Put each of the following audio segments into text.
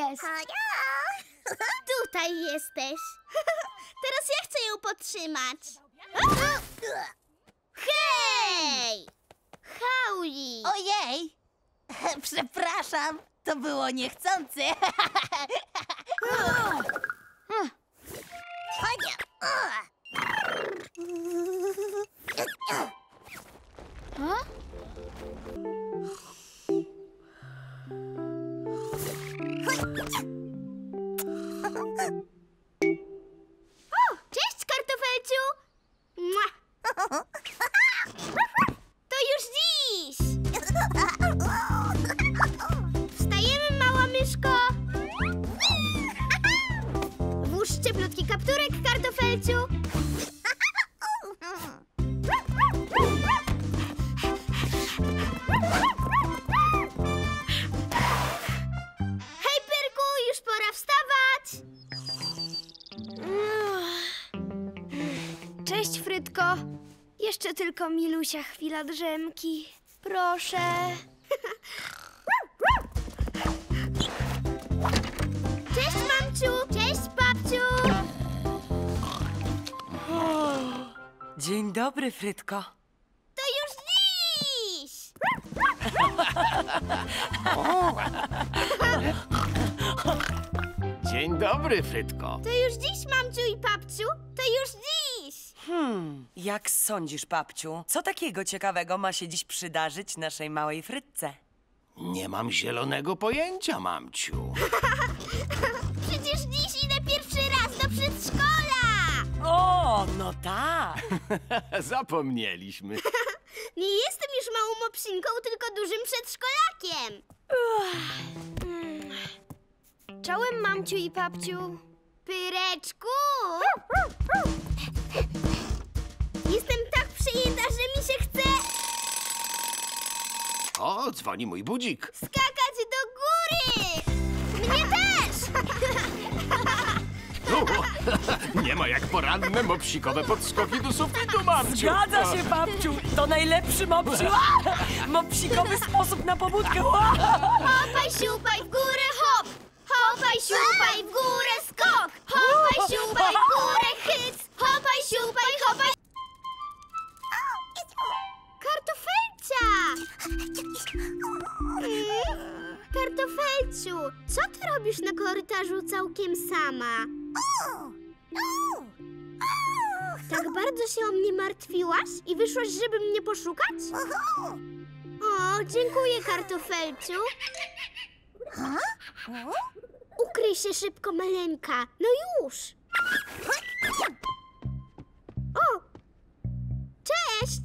jest? Tutaj jesteś. Teraz ja chcę ją podtrzymać. Hej! Hauli! Ojej! Przepraszam, to było niechcący. O, cześć, kartofelciu! Mua. To już dziś! Wstajemy, mała myszko! Włóż cieplutki kapturek, kartofelciu! Hej, Pyrku, już pora wstawać! Cześć, Frytko. Jeszcze tylko milusia chwila drzemki. Proszę. Cześć, mamciu! Cześć, babciu! Dzień dobry, Frytko. To już dziś! Dzień dobry, Frytko. To już dziś, mamciu i babciu! To już dziś! Jak sądzisz, babciu? Co takiego ciekawego ma się dziś przydarzyć naszej małej Frytce? Nie mam zielonego pojęcia, mamciu. Przecież dziś idę pierwszy raz do przedszkola! O, no tak. Zapomnieliśmy. Nie jestem już małą obsinką, tylko dużym przedszkolakiem! Czołem, mamciu i papciu. Pyreczku! Jestem tak przejęta, że mi się chce O, dzwoni mój budzik. skakać do góry! Mnie też! Nie ma jak poranne mopsikowe podskoki do sufitu, mamciu. Zgadza się, babciu. To najlepszy mopsikowy sposób na pobudkę. Hopaj, siupaj, w górę, hop! Hopaj, siupaj, w górę, skok! Hopaj, siupaj, w górę, hyc! Hopaj, siupaj, hopaj... Kartofelcia! Kartofelciu, co ty robisz na korytarzu całkiem sama? Tak bardzo się o mnie martwiłaś i wyszłaś, żeby mnie poszukać? O, dziękuję, kartofelciu. Ukryj się szybko, maleńka. No już. O! Cześć!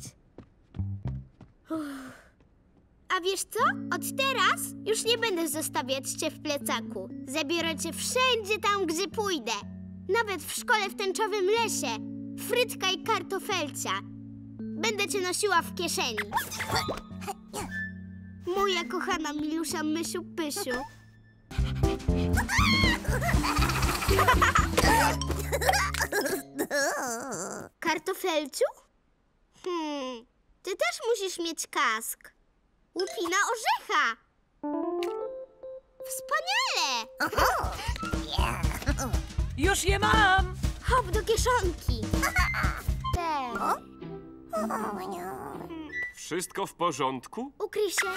A wiesz co? Od teraz już nie będę zostawiać cię w plecaku. Zabiorę cię wszędzie tam, gdzie pójdę. Nawet w szkole w tęczowym lesie. Frytka i kartofelcia. Będę cię nosiła w kieszeni. Moja kochana milusia mysiu pysiu. Kartofelciu? Ty też musisz mieć kask. Łupina orzecha. Wspaniale! Już je mam. Hop do kieszonki. Wszystko w porządku? Ukryj się.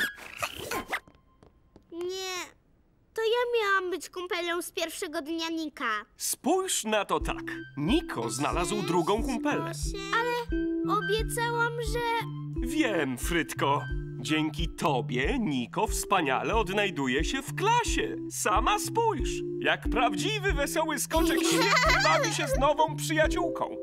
Nie, to ja miałam być kumpelą z pierwszego dnia Nika. Spójrz na to tak. Niko znalazł drugą kumpelę. Ale obiecałam, że... Wiem, Frytko. Dzięki tobie Niko wspaniale odnajduje się w klasie. Sama spójrz. Jak prawdziwy wesoły skoczek świetnie bawi się z nową przyjaciółką.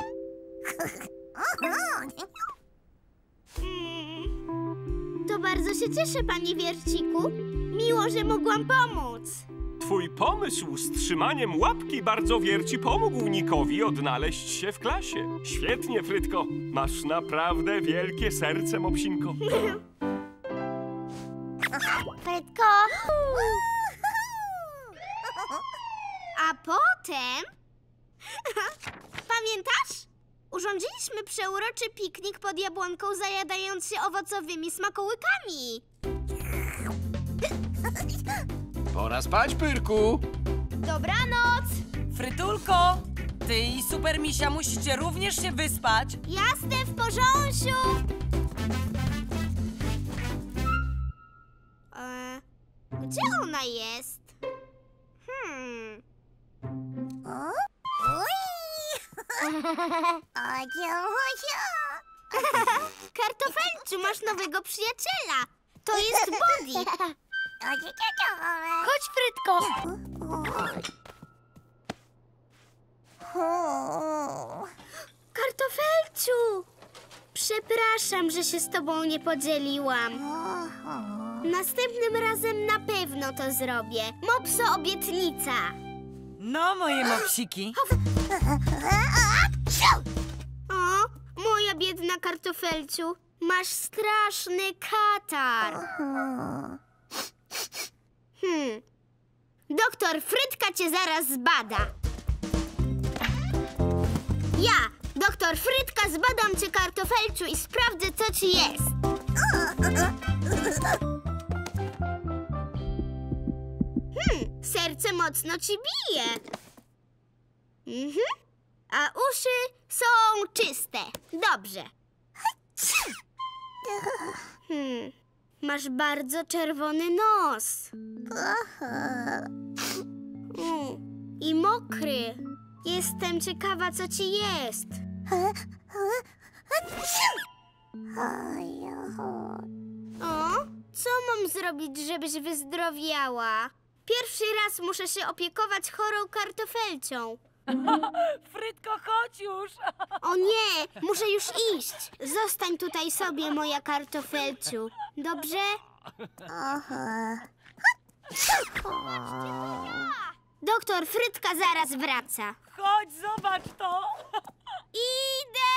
To bardzo się cieszę, panie Wierciku. Miło, że mogłam pomóc. Twój pomysł z trzymaniem łapki bardzo wierci pomógł Nikowi odnaleźć się w klasie. Świetnie, Frytko. Masz naprawdę wielkie serce, mopsinko. Frytko. A potem... Pamiętasz? Urządziliśmy przeuroczy piknik pod jabłonką, zajadając się owocowymi smakołykami. Pora spać, Pyrku. Dobranoc! Frytulko, ty i Super Misia musicie również się wyspać. Jasne, w porządku. Gdzie ona jest? Kartofelciu, masz nowego przyjaciela. To jest Body. Chodź, Frytko! Kartofelciu! Przepraszam, że się z tobą nie podzieliłam. Następnym razem na pewno to zrobię. Mopso, obietnica. No, moje mopsiki. O, moja biedna Kartofelciu, masz straszny katar. Doktor Frytka cię zaraz zbada. Ja, doktor Frytka, zbadam cię, Kartofelciu, i sprawdzę, co ci jest. Serce mocno ci bije. A uszy są czyste. Dobrze. Masz bardzo czerwony nos. I mokry. Jestem ciekawa, co ci jest. O, co mam zrobić, żebyś wyzdrowiała? Pierwszy raz muszę się opiekować chorą Kartofelcią. Frytko, chodź już. O nie, muszę już iść. Zostań tutaj sobie, moja Kartofelciu. Dobrze? Doktor Frytka zaraz wraca. Chodź, zobacz to. Idę!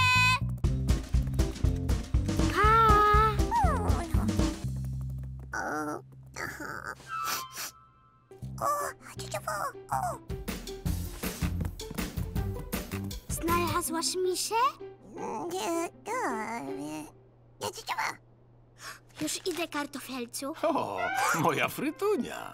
Pa! Znalazłaś misię? Już idę, Kartofelciu. O, moja Frytunia.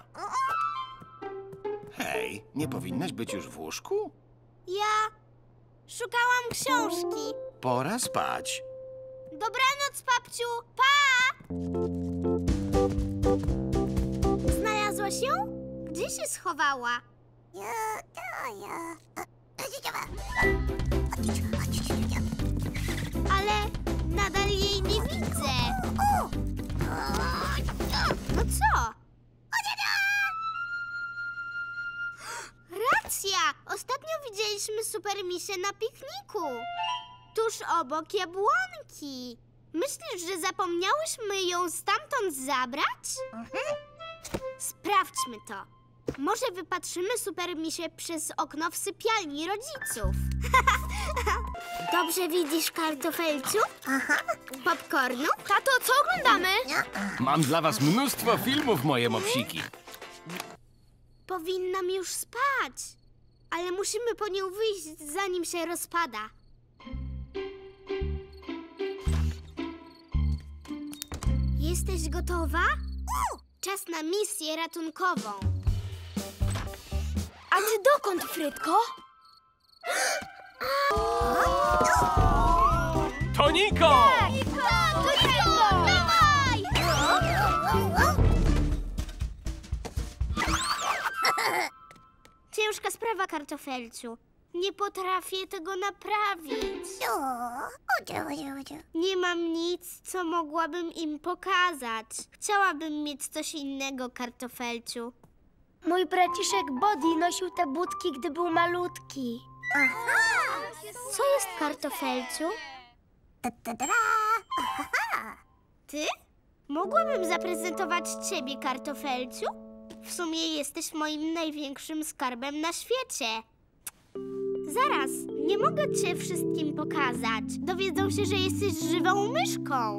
Hej, nie powinnaś być już w łóżku? Ja szukałam książki. Pora spać. Dobranoc, papciu. Pa! Znalazłaś ją? Gdzie się schowała? Ale nadal jej nie widzę. No co? Racja! Ostatnio widzieliśmy supermisię na pikniku. Tuż obok jabłonki. Myślisz, że zapomniałyśmy ją stamtąd zabrać? Sprawdźmy to. Może wypatrzymy supermisię przez okno w sypialni rodziców. Dobrze widzisz, Kartofelciu? Popcornu? Tato, co oglądamy? Mam dla was mnóstwo filmów, moje mopsiki. Powinnam już spać. Ale musimy po nią wyjść, zanim się rozpada. Jesteś gotowa? Czas na misję ratunkową. A ty dokąd, Frytko? To Niko! Dawaj! Ciężka sprawa, Kartofelciu. Nie potrafię tego naprawić. Nie mam nic, co mogłabym im pokazać. Chciałabym mieć coś innego, Kartofelciu. Mój braciszek Body nosił te budki, gdy był malutki. Co jest, Kartofelciu? Ty? Mogłabym zaprezentować ciebie, Kartofelciu? W sumie jesteś moim największym skarbem na świecie. Zaraz, nie mogę cię wszystkim pokazać. Dowiedzą się, że jesteś żywą myszką.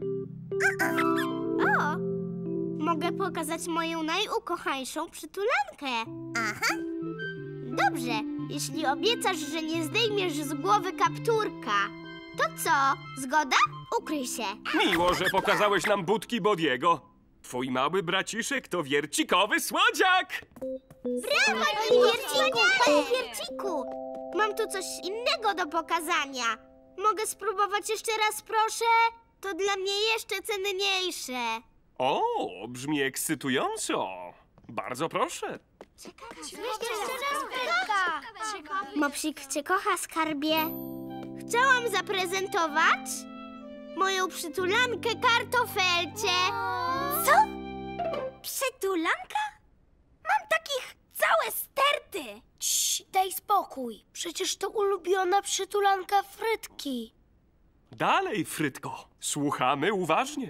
O! Mogę pokazać moją najukochańszą przytulankę. Dobrze, jeśli obiecasz, że nie zdejmiesz z głowy kapturka. To co, zgoda? Ukryj się. Miło, że pokazałeś nam budki Bodiego. Twój mały braciszek to wiercikowy słodziak! Brawo, Wierciku! Panie Wierciku! Mam tu coś innego do pokazania. Mogę spróbować jeszcze raz, proszę? To dla mnie jeszcze cenniejsze. O, brzmi ekscytująco. Bardzo proszę. Mopsik cię kocha, skarbie. Chciałam zaprezentować moją przytulankę kartofelcie. Co? Przytulanka? Mam takich całe sterty. Cii, daj spokój. Przecież to ulubiona przytulanka Frytki. Dalej, Frytko. Słuchamy uważnie.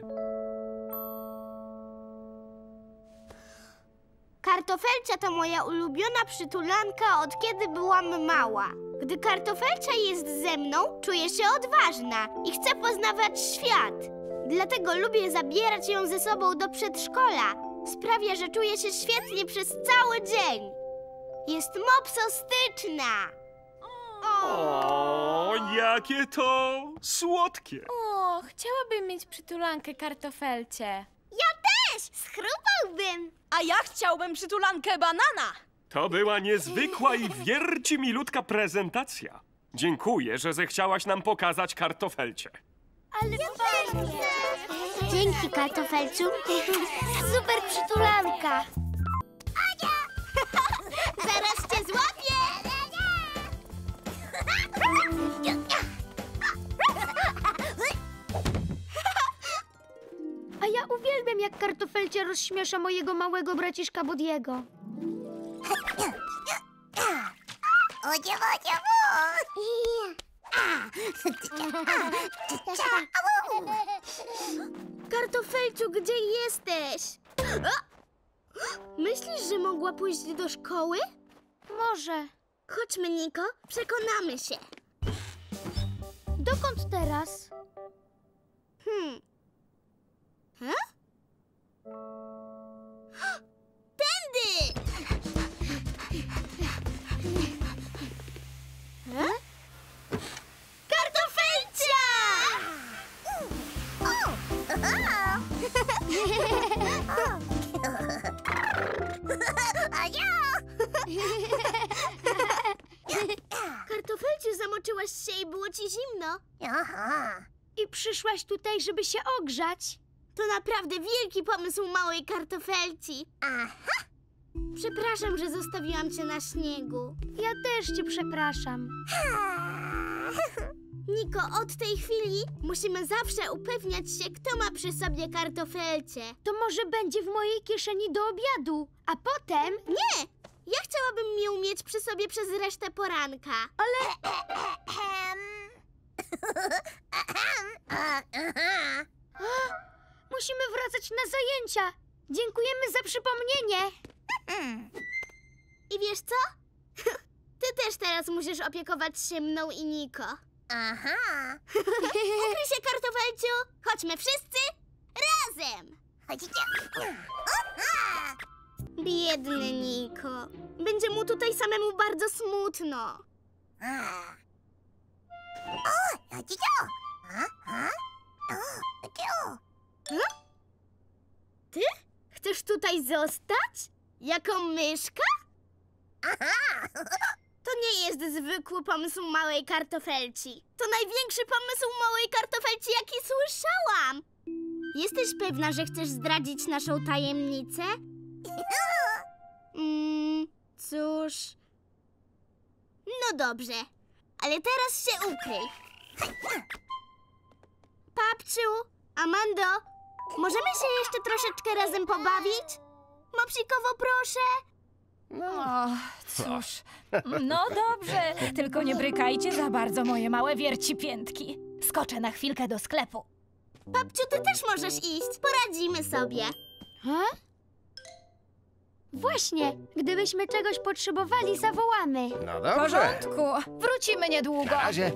Kartofelcia to moja ulubiona przytulanka od kiedy byłam mała. Gdy kartofelcia jest ze mną, czuję się odważna i chcę poznawać świat. Dlatego lubię zabierać ją ze sobą do przedszkola. Sprawia, że czuję się świetnie przez cały dzień. Jest mopsostyczna. O, jakie to słodkie. O, chciałabym mieć przytulankę kartofelcie. Ja też! Schrupałbym. A ja chciałbym przytulankę banana. To była niezwykła i wiercimilutka prezentacja. Dziękuję, że zechciałaś nam pokazać kartofelcie. Ale fajnie. Dzięki, kartofelciu. Super przytulanka. Zaraz cię złapię! A ja uwielbiam, jak kartofelcia rozśmiesza mojego małego braciszka Bodiego. Kartofelciu, gdzie jesteś? Myślisz, że mogła pójść do szkoły? Może. Chodźmy, Niko, przekonamy się. Dokąd teraz? Tędy! Kartofelcia! Kartofelciu, zamoczyłaś się i było ci zimno. I przyszłaś tutaj, żeby się ogrzać? To naprawdę wielki pomysł małej kartofelci. Przepraszam, że zostawiłam cię na śniegu. Ja też cię przepraszam. Niko, od tej chwili musimy zawsze upewniać się, kto ma przy sobie kartofelcie. To może będzie w mojej kieszeni do obiadu, a potem... Nie! Ja chciałabym ją mieć przy sobie przez resztę poranka. Musimy wracać na zajęcia. Dziękujemy za przypomnienie. I wiesz co? Ty też teraz musisz opiekować się mną i Niko. Ukryj się, kartofelciu! Chodźmy wszyscy razem! Biedny Niko. Będzie mu tutaj samemu bardzo smutno. Ty? Chcesz tutaj zostać? Jako myszka? To nie jest zwykły pomysł małej kartofelci. To największy pomysł małej kartofelci, jaki słyszałam. Jesteś pewna, że chcesz zdradzić naszą tajemnicę? Cóż... No dobrze, ale teraz się ukryj. Papciu, Amando, możemy się jeszcze troszeczkę razem pobawić? Mopsikowo, proszę. O, cóż. No dobrze, tylko nie brykajcie za bardzo, moje małe wiercipiętki. Skoczę na chwilkę do sklepu. Papciu, ty też możesz iść. Poradzimy sobie. Właśnie, gdybyśmy czegoś potrzebowali, zawołamy. No W dobrze. porządku, wrócimy niedługo. Na razie.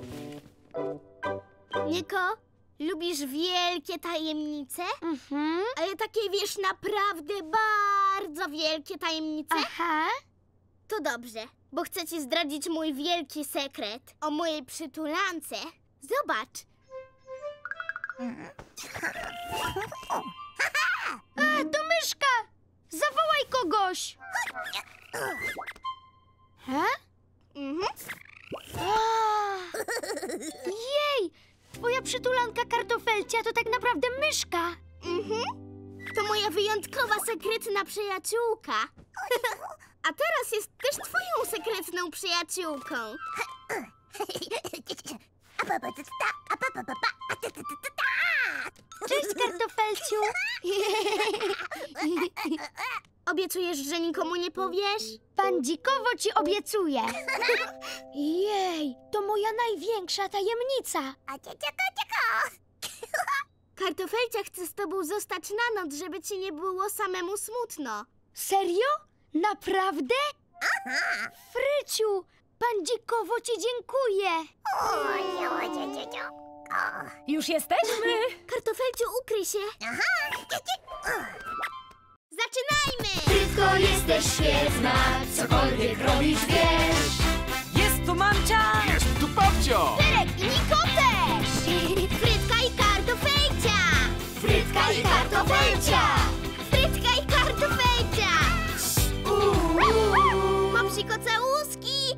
Niko, lubisz wielkie tajemnice? Mhm. Ale takie, wiesz, naprawdę bardzo wielkie tajemnice? Aha. To dobrze, bo chcę ci zdradzić mój wielki sekret o mojej przytulance. Zobacz. Kartofelcia to tak naprawdę myszka. To moja wyjątkowa, sekretna przyjaciółka. A teraz jest też twoją sekretną przyjaciółką. Cześć, Kartofelciu. Obiecujesz, że nikomu nie powiesz? Pan Dzikowo ci obiecuje. Jej, to moja największa tajemnica. Kartofelcia chce z tobą zostać na noc, żeby ci nie było samemu smutno. Serio? Naprawdę? Fryciu, pan Dzikowo ci dziękuję. Już jesteśmy! Kartofelciu, ukryj się. Zaczynajmy! Frytko, jesteś świetna, cokolwiek robisz, wiesz. Jest tu mamcia! Jest tu babcio! Derek i Niko też! Frytka i Kartofelcia! Frytka i Kartofelcia. Frytka i Kartofelcia! Mopsiko całuski!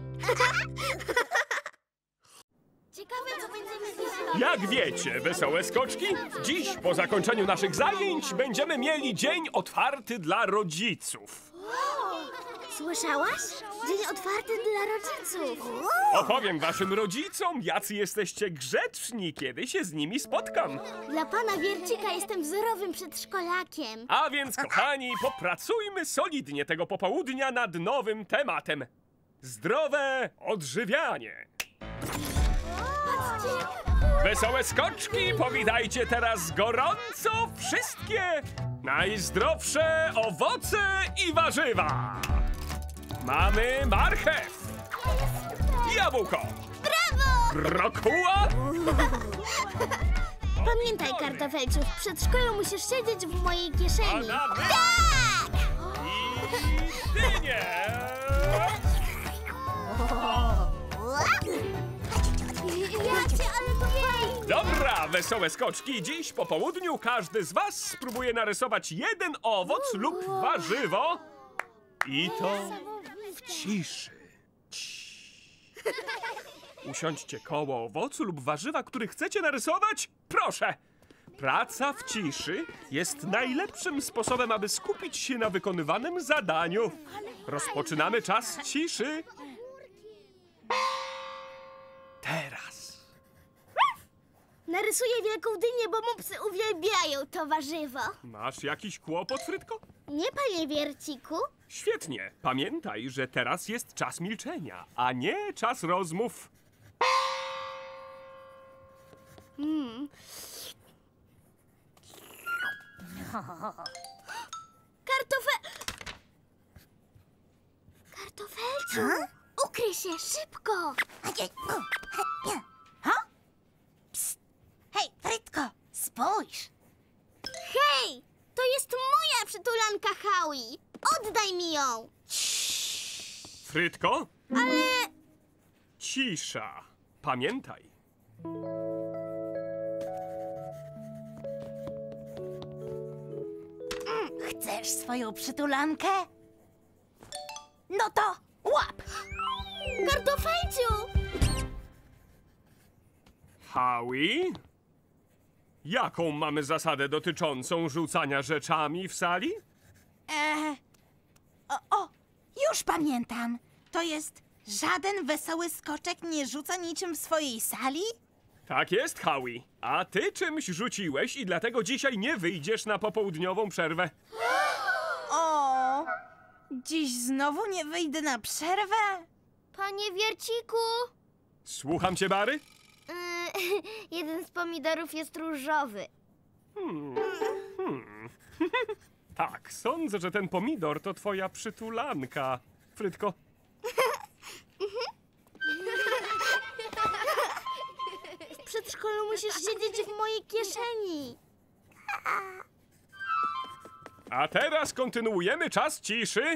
Ciekawe, co będziemy zrobić. Jak wiecie, wesołe skoczki, dziś po zakończeniu naszych zajęć będziemy mieli dzień otwarty dla rodziców. Słyszałaś? Dzień otwarty dla rodziców. Opowiem waszym rodzicom, jacy jesteście grzeczni, kiedy się z nimi spotkam. Dla pana Wiercika jestem wzorowym przedszkolakiem. A więc, kochani, popracujmy solidnie tego popołudnia nad nowym tematem. Zdrowe odżywianie. Wesołe skoczki, powitajcie teraz gorąco wszystkie najzdrowsze owoce i warzywa. Mamy marchew, jabłko, Brawo! brokuła, Pamiętaj, Kartofelciu, w przedszkolu musisz siedzieć w mojej kieszeni. banany i dynie. Jacie, ale to jej! Dobra, wesołe skoczki, dziś po południu każdy z was spróbuje narysować jeden owoc lub warzywo. I to w ciszy. Usiądźcie koło owocu lub warzywa, który chcecie narysować. Proszę. Praca w ciszy jest najlepszym sposobem, aby skupić się na wykonywanym zadaniu. Rozpoczynamy czas ciszy. Teraz. Narysuję wielką dynię, bo mopsy uwielbiają to warzywo. Masz jakiś kłopot, Frytko? Nie, panie Wierciku? Świetnie. Pamiętaj, że teraz jest czas milczenia, a nie czas rozmów. Kartofelciu! Ukryj się, szybko! Hej, Frytko, spójrz! Hej! To jest moja przytulanka Howie! Oddaj mi ją! Frytko? Ale... Cisza. Pamiętaj. Chcesz swoją przytulankę? No to łap! Kartofelciu! Howie? Jaką mamy zasadę dotyczącą rzucania rzeczami w sali? Już pamiętam. To jest żaden wesoły skoczek nie rzuca niczym w swojej sali? Tak jest, Howie. A ty czymś rzuciłeś i dlatego dzisiaj nie wyjdziesz na popołudniową przerwę. O, dziś znowu nie wyjdę na przerwę? Panie Wierciku! Słucham cię, Bary? Jeden z pomidorów jest różowy. Tak, sądzę, że ten pomidor to twoja przytulanka. Frytko? W przedszkolu musisz siedzieć w mojej kieszeni. A teraz kontynuujemy czas ciszy.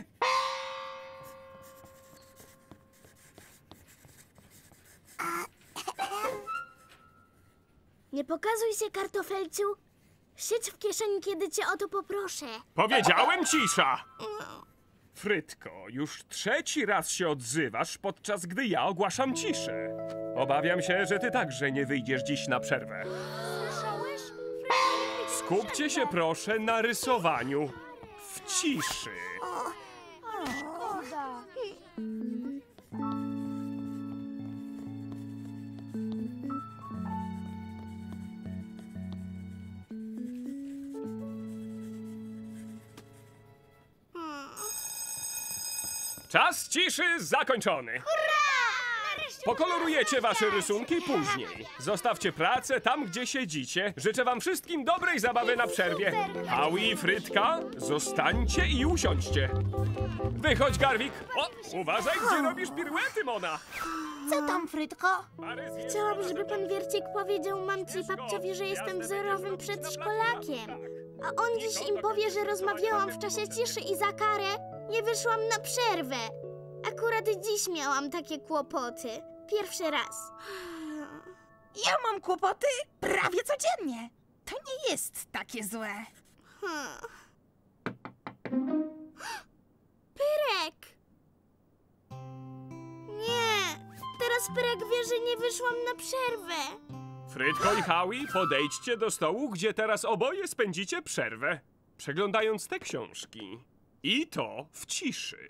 Nie pokazuj się, Kartofelciu. Siedź w kieszeni, kiedy cię o to poproszę. Powiedziałem cisza! Frytko, już trzeci raz się odzywasz, podczas gdy ja ogłaszam ciszę. Obawiam się, że ty także nie wyjdziesz dziś na przerwę. Słyszałeś? Skupcie się proszę na rysowaniu. W ciszy. Czas ciszy zakończony. Pokolorujecie wasze rysunki później. Zostawcie pracę tam, gdzie siedzicie. Życzę wam wszystkim dobrej zabawy na przerwie. Howie i Frytka, zostańcie i usiądźcie. Wychodź, Garwik. O, uważaj, gdzie robisz piruety, Mona. Co tam, Frytko? Chciałam, żeby pan Wiercik powiedział mamci i babciowi, że jestem wzorowym przedszkolakiem. A on dziś im powie, że rozmawiałam w czasie ciszy i za karę nie wyszłam na przerwę. Akurat dziś miałam takie kłopoty. Pierwszy raz. Ja mam kłopoty prawie codziennie. To nie jest takie złe. Pyrek! Nie! Teraz Pyrek wie, że nie wyszłam na przerwę. Frytko i Howie, podejdźcie do stołu, gdzie teraz oboje spędzicie przerwę, przeglądając te książki. I to w ciszy.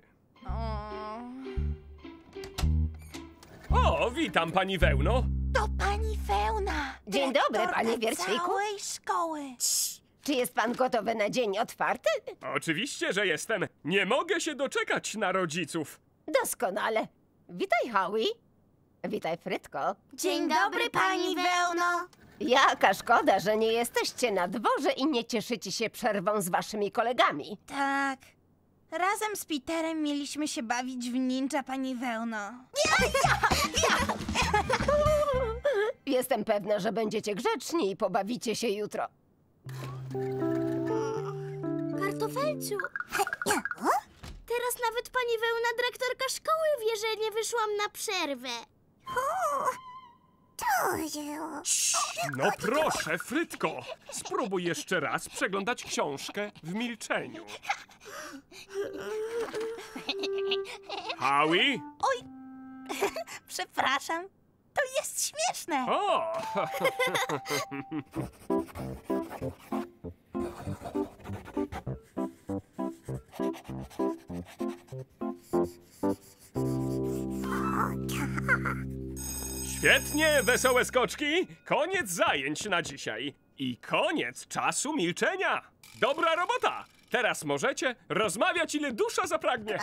O, witam, pani Wełno. To pani Wełna. Dzień dobry, dyrektorka panie Wierciku. całej szkoły. Czy jest pan gotowy na dzień otwarty? Oczywiście, że jestem. Nie mogę się doczekać na rodziców. Doskonale. Witaj, Howie. Witaj, Frytko. Dzień dobry, pani Wełno. Jaka szkoda, że nie jesteście na dworze i nie cieszycie się przerwą z waszymi kolegami. Tak. Razem z Peterem mieliśmy się bawić w ninja, pani Wełno. Jestem pewna, że będziecie grzeczni i pobawicie się jutro. Kartofelciu. Teraz nawet pani Wełna, dyrektorka szkoły, wie, że nie wyszłam na przerwę. No proszę, Frytko. Spróbuj jeszcze raz przeglądać książkę w milczeniu. Howie? Przepraszam. To jest śmieszne. O! Świetnie, wesołe skoczki! Koniec zajęć na dzisiaj. I koniec czasu milczenia. Dobra robota! Teraz możecie rozmawiać, ile dusza zapragnie.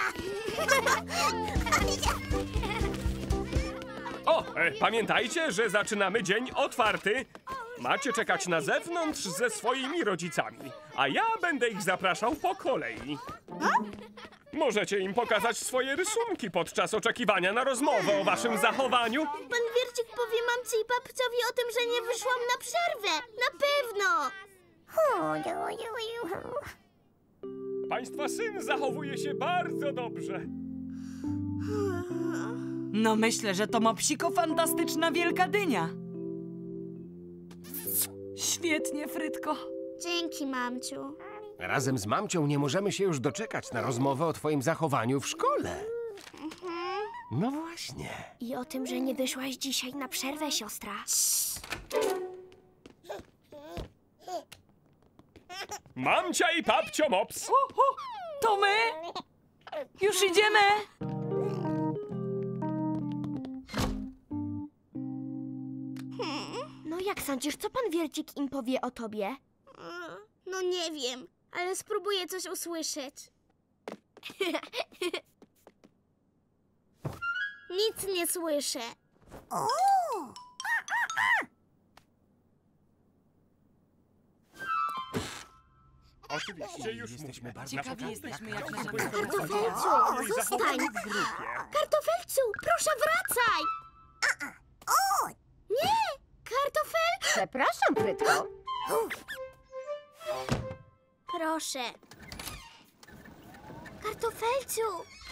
O, pamiętajcie, że zaczynamy dzień otwarty. Macie czekać na zewnątrz ze swoimi rodzicami, a ja będę ich zapraszał po kolei. Możecie im pokazać swoje rysunki podczas oczekiwania na rozmowę o waszym zachowaniu. Pan Wiercik powie mamci i babciowi o tym, że nie wyszłam na przerwę. Na pewno. Państwa syn zachowuje się bardzo dobrze. No myślę, że to mopsiko-fantastyczna wielka dynia. Świetnie, Frytko. Dzięki, mamciu. Razem z mamcią nie możemy się już doczekać na rozmowę o twoim zachowaniu w szkole. No właśnie. I o tym, że nie wyszłaś dzisiaj na przerwę, siostra. Mamcia i papcio Mops. To my? Już idziemy? No jak sądzisz, co pan Wiercik im powie o tobie? No nie wiem, ale spróbuję coś usłyszeć. Nic nie słyszę. Oczywiście już jesteśmy bardzo Ciekawi jesteśmy, jak nasze Kartofelciu, zostań. Kartofelciu, proszę wracaj. Nie, kartofel. Przepraszam, Frytko. Proszę. Kartofelciu.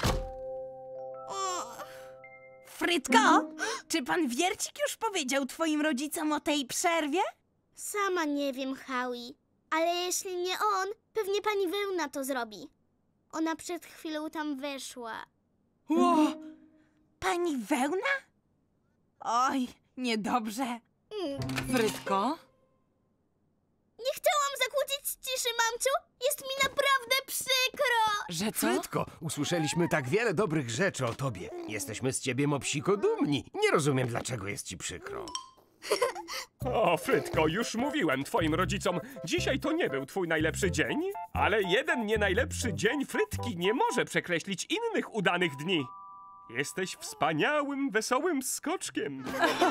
Frytko, czy pan Wiercik już powiedział twoim rodzicom o tej przerwie? Sama nie wiem, Howie. Ale jeśli nie on, pewnie pani Wełna to zrobi. Ona przed chwilą tam weszła. Ło, pani Wełna? Oj, niedobrze. Frytko? Nie chciałam zakłócić ciszy, mamciu. Jest mi naprawdę przykro. Że co? Frytko, usłyszeliśmy tak wiele dobrych rzeczy o tobie. Jesteśmy z ciebie, Mopsiko, dumni. Nie rozumiem, dlaczego jest ci przykro. O, Frytko, już mówiłem twoim rodzicom, dzisiaj to nie był twój najlepszy dzień, ale jeden nie najlepszy dzień Frytki nie może przekreślić innych udanych dni. Jesteś wspaniałym, wesołym skoczkiem.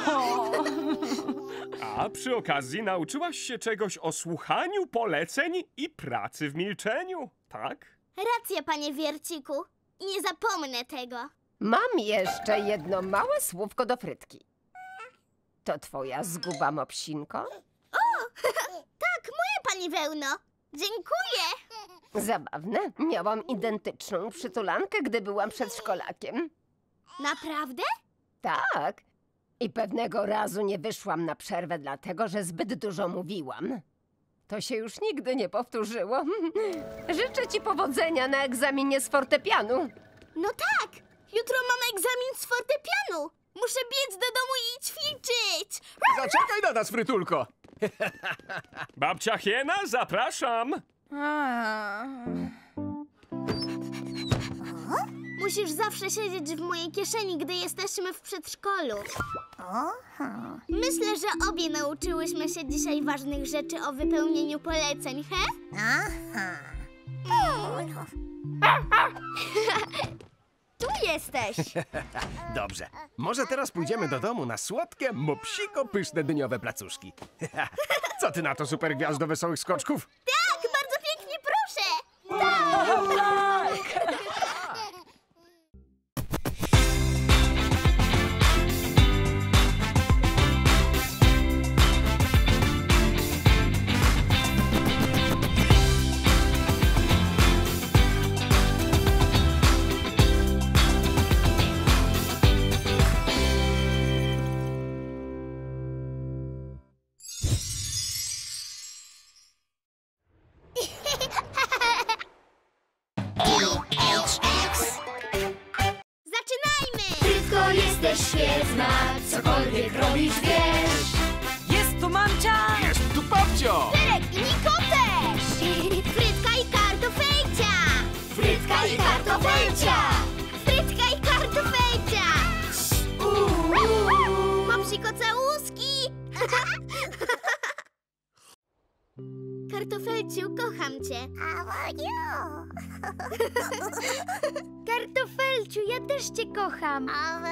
A przy okazji nauczyłaś się czegoś o słuchaniu poleceń i pracy w milczeniu, tak? Racja, panie Wierciku. Nie zapomnę tego. Mam jeszcze jedno małe słówko do Frytki. To twoja zguba, Mopsinko? Tak, moje, pani Wełno. Dziękuję. Zabawne. Miałam identyczną przytulankę, gdy byłam przedszkolakiem. Naprawdę? Tak. I pewnego razu nie wyszłam na przerwę, dlatego że zbyt dużo mówiłam. To się już nigdy nie powtórzyło. Życzę ci powodzenia na egzaminie z fortepianu. No tak. Jutro mam egzamin z fortepianu. Muszę biec do domu i ćwiczyć. Zaczekaj na nas, Frytulko! Babcia Hiena, zapraszam! Musisz zawsze siedzieć w mojej kieszeni, gdy jesteśmy w przedszkolu. Myślę, że obie nauczyłyśmy się dzisiaj ważnych rzeczy o wypełnieniu poleceń, he? Tu jesteś. Dobrze. Może teraz pójdziemy do domu na słodkie, Mopsiko, pyszne dyniowe placuszki. Co ty na to, super gwiazdo wesołych skoczków? Tak, bardzo pięknie, proszę. Zaczynajmy! Frytko, jesteś świetna, cokolwiek robić wiesz. Jest tu mamcia! Jest tu babcio! Derek i Niko też! Frytka i kartofelcia! Frytka i kartofelcia! Frytka i kartofelcia! Mopsiko całuski! Kartofelciu, kocham cię. Kartofelciu, ja też cię kocham.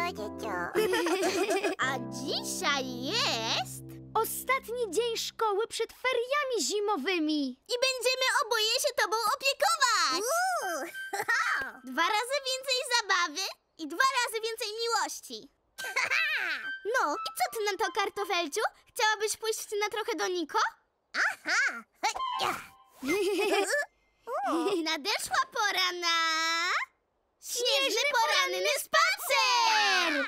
A dzisiaj jest... Ostatni dzień szkoły przed feriami zimowymi. I będziemy oboje się tobą opiekować! 2 razy więcej zabawy i 2 razy więcej miłości. No, i co ty na to, kartofelciu? Chciałabyś pójść na trochę do Niko? Nadeszła pora na... Śnieżny poranny spacer!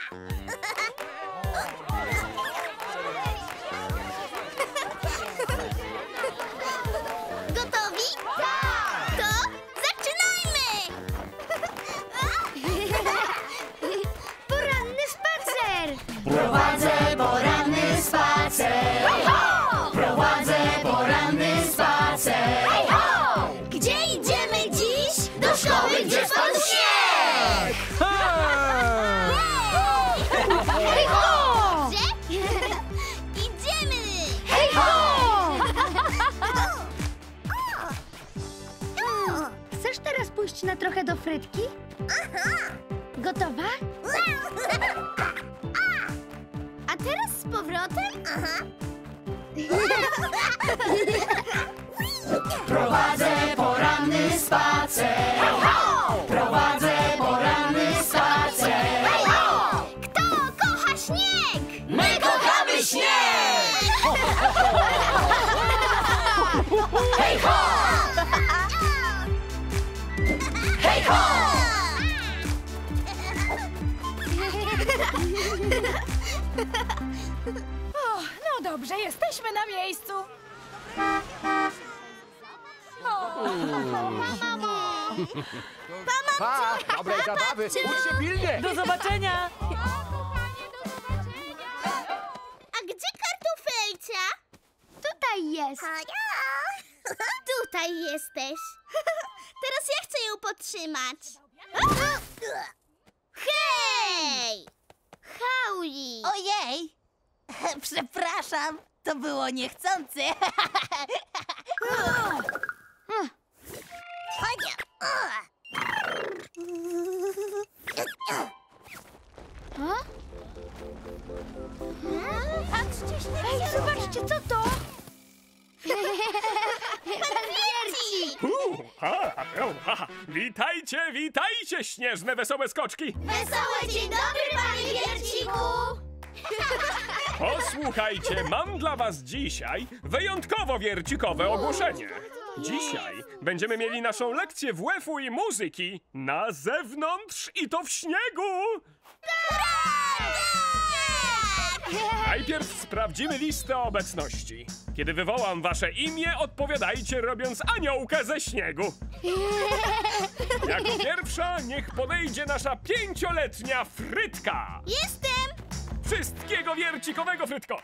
Gotowi? Tak! To zaczynajmy! Poranny spacer! Prowadzę poranny spacer. Prowadzę poranny spacer. Gdzie idziemy dziś? Do szkoły, gdzie spadł śnieg. Hej ho! Dobrze? Idziemy! Hej ho! Chcesz teraz pójść na trochę do Frytki? Gotowa? A teraz z powrotem? Prowadzę poranny spacer. Prowadzę poranny spacer. Kto kocha śnieg? My kochamy śnieg. Hej ho! Hej ho! No dobrze, jesteśmy na miejscu. Pa! Dobrej zabawy! Ucz się pilnie! Do zobaczenia! A gdzie kartofelcia? Tutaj jest. tutaj jesteś. Teraz ja chcę ją podtrzymać. Hej! Hauli! Ojej! Przepraszam, to było niechcące. Ej, zobaczcie, co to? Witajcie, witajcie, śnieżne wesołe skoczki! Wesoły dzień dobry, panie Wierciku! Posłuchajcie, mam dla was dzisiaj wyjątkowo wiercikowe ogłoszenie. Dzisiaj będziemy mieli naszą lekcję WF-u i muzyki na zewnątrz i to w śniegu! Najpierw sprawdzimy listę obecności. Kiedy wywołam wasze imię, odpowiadajcie, robiąc aniołkę ze śniegu. Jako pierwsza niech podejdzie nasza 5-letnia Frytka. Jestem! Wszystkiego wiercikowego, Frytko!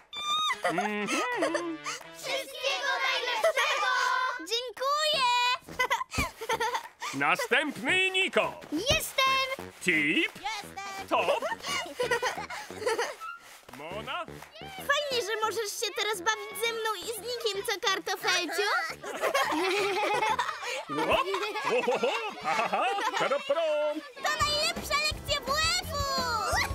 Wszystkiego najlepszego! Dziękuję! Następny Niko. Jestem! Tip. Top. Mona. Fajnie, że możesz się teraz bawić ze mną i z Nikiem, co kartofelciu? Hop. Ohoho. Ha, ha, ha. Taroprom. To najlepsza lekcja WF-u!